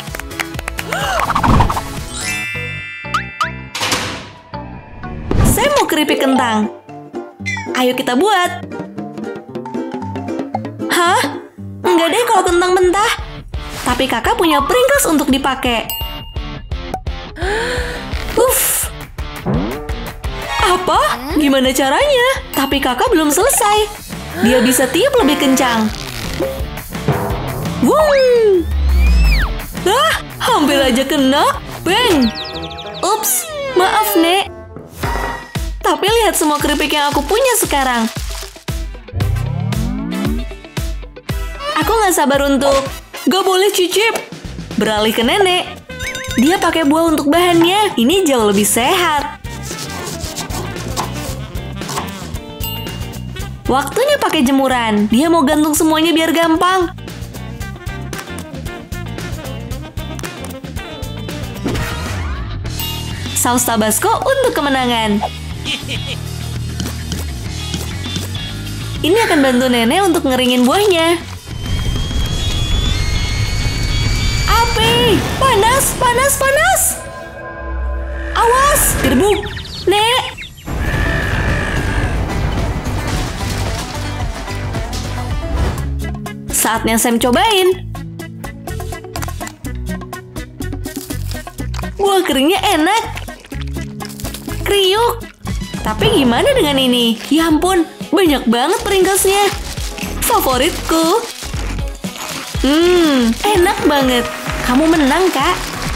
Saya mau keripik kentang. Ayo kita buat. Hah? Enggak deh kalau kentang mentah. Tapi kakak punya Pringles untuk dipakai. Uff. Apa? Gimana caranya? Tapi kakak belum selesai. Dia bisa tiup lebih kencang. Wung! Ah, hampir aja kena. Bang! Ups, maaf, Nek. Tapi lihat semua keripik yang aku punya sekarang. Aku nggak sabar untuk... Gak boleh cicip. Beralih ke nenek. Dia pakai buah untuk bahannya. Ini jauh lebih sehat. Waktunya pakai jemuran. Dia mau gantung semuanya biar gampang. Saus Tabasco untuk kemenangan. Ini akan bantu nenek untuk ngeringin buahnya. Api! Panas, panas, panas! Awas! Direbuk! Nek! Saatnya Sam cobain. Wah, keringnya enak. Kriuk. Tapi gimana dengan ini? Ya ampun, banyak banget Pringlesnya. Favoritku. Hmm, enak banget. Kamu menang, Kak.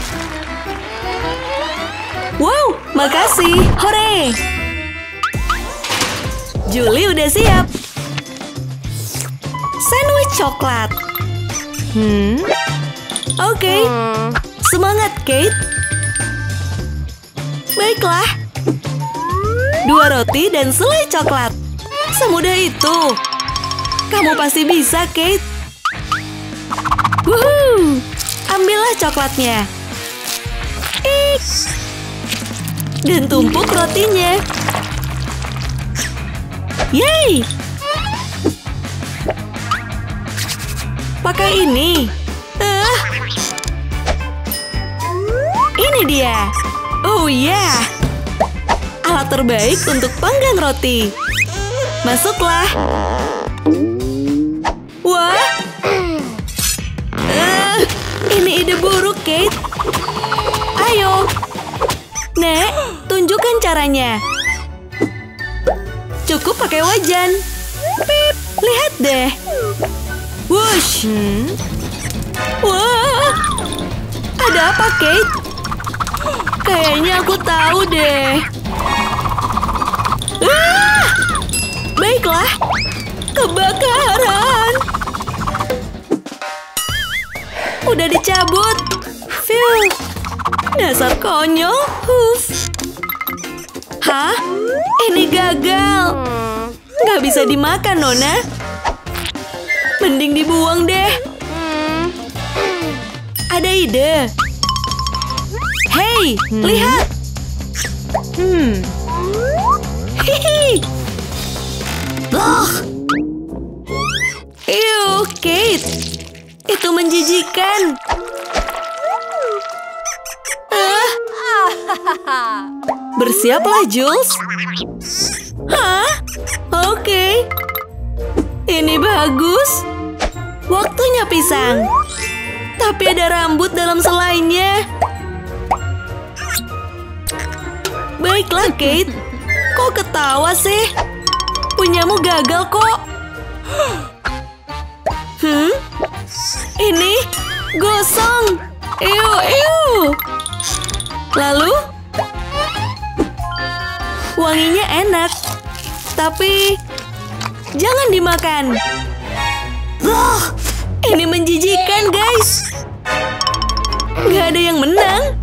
Wow, makasih. Hore. Julie udah siap. Sandwich coklat. Hmm. Oke. Okay. Semangat, Kate. Baiklah. Dua roti dan selai coklat. Semudah itu. Kamu pasti bisa, Kate. Wuhuu. Ambillah coklatnya. Ik. Dan tumpuk rotinya. Yeay. Pakai ini. Uh. Ini dia. Oh ya. Yeah. Alat terbaik untuk panggang roti. Masuklah. Wah. Uh, ini ide buruk, Kate. Ayo. Nek, tunjukkan caranya. Cukup pakai wajan. Pip, lihat deh. Wush. Hmm. Wah. Ada apa, Kate? Kayaknya aku tahu deh. Ah! Baiklah. Kebakaran. Udah dicabut. Phew. Dasar konyol. Huff. Hah? Ini gagal. Nggak bisa dimakan, Nona. Mending dibuang deh. Ada ide. Hei, hmm. lihat. Hmm. Hihi. Loh. Ew, Kate. Itu menjijikan. Ah. Bersiaplah, Jules. Hah? Oke. Okay. Ini bagus. Waktunya pisang. Tapi ada rambut dalam selainya. Baiklah, Kate. Kok ketawa sih? Punyamu gagal kok. Hmm? Ini gosong. Ew, ew. Lalu? Wanginya enak. Tapi jangan dimakan. Loh, ini menjijikan, guys. Gak ada yang menang.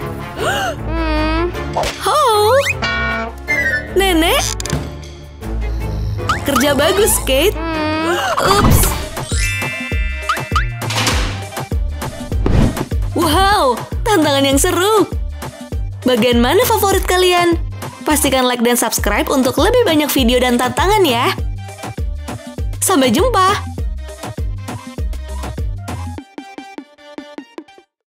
Oh, Nenek. Kerja bagus, Kate. Ups. Wow, tantangan yang seru. Bagian mana favorit kalian? Pastikan like dan subscribe untuk lebih banyak video dan tantangan ya. Sampai jumpa.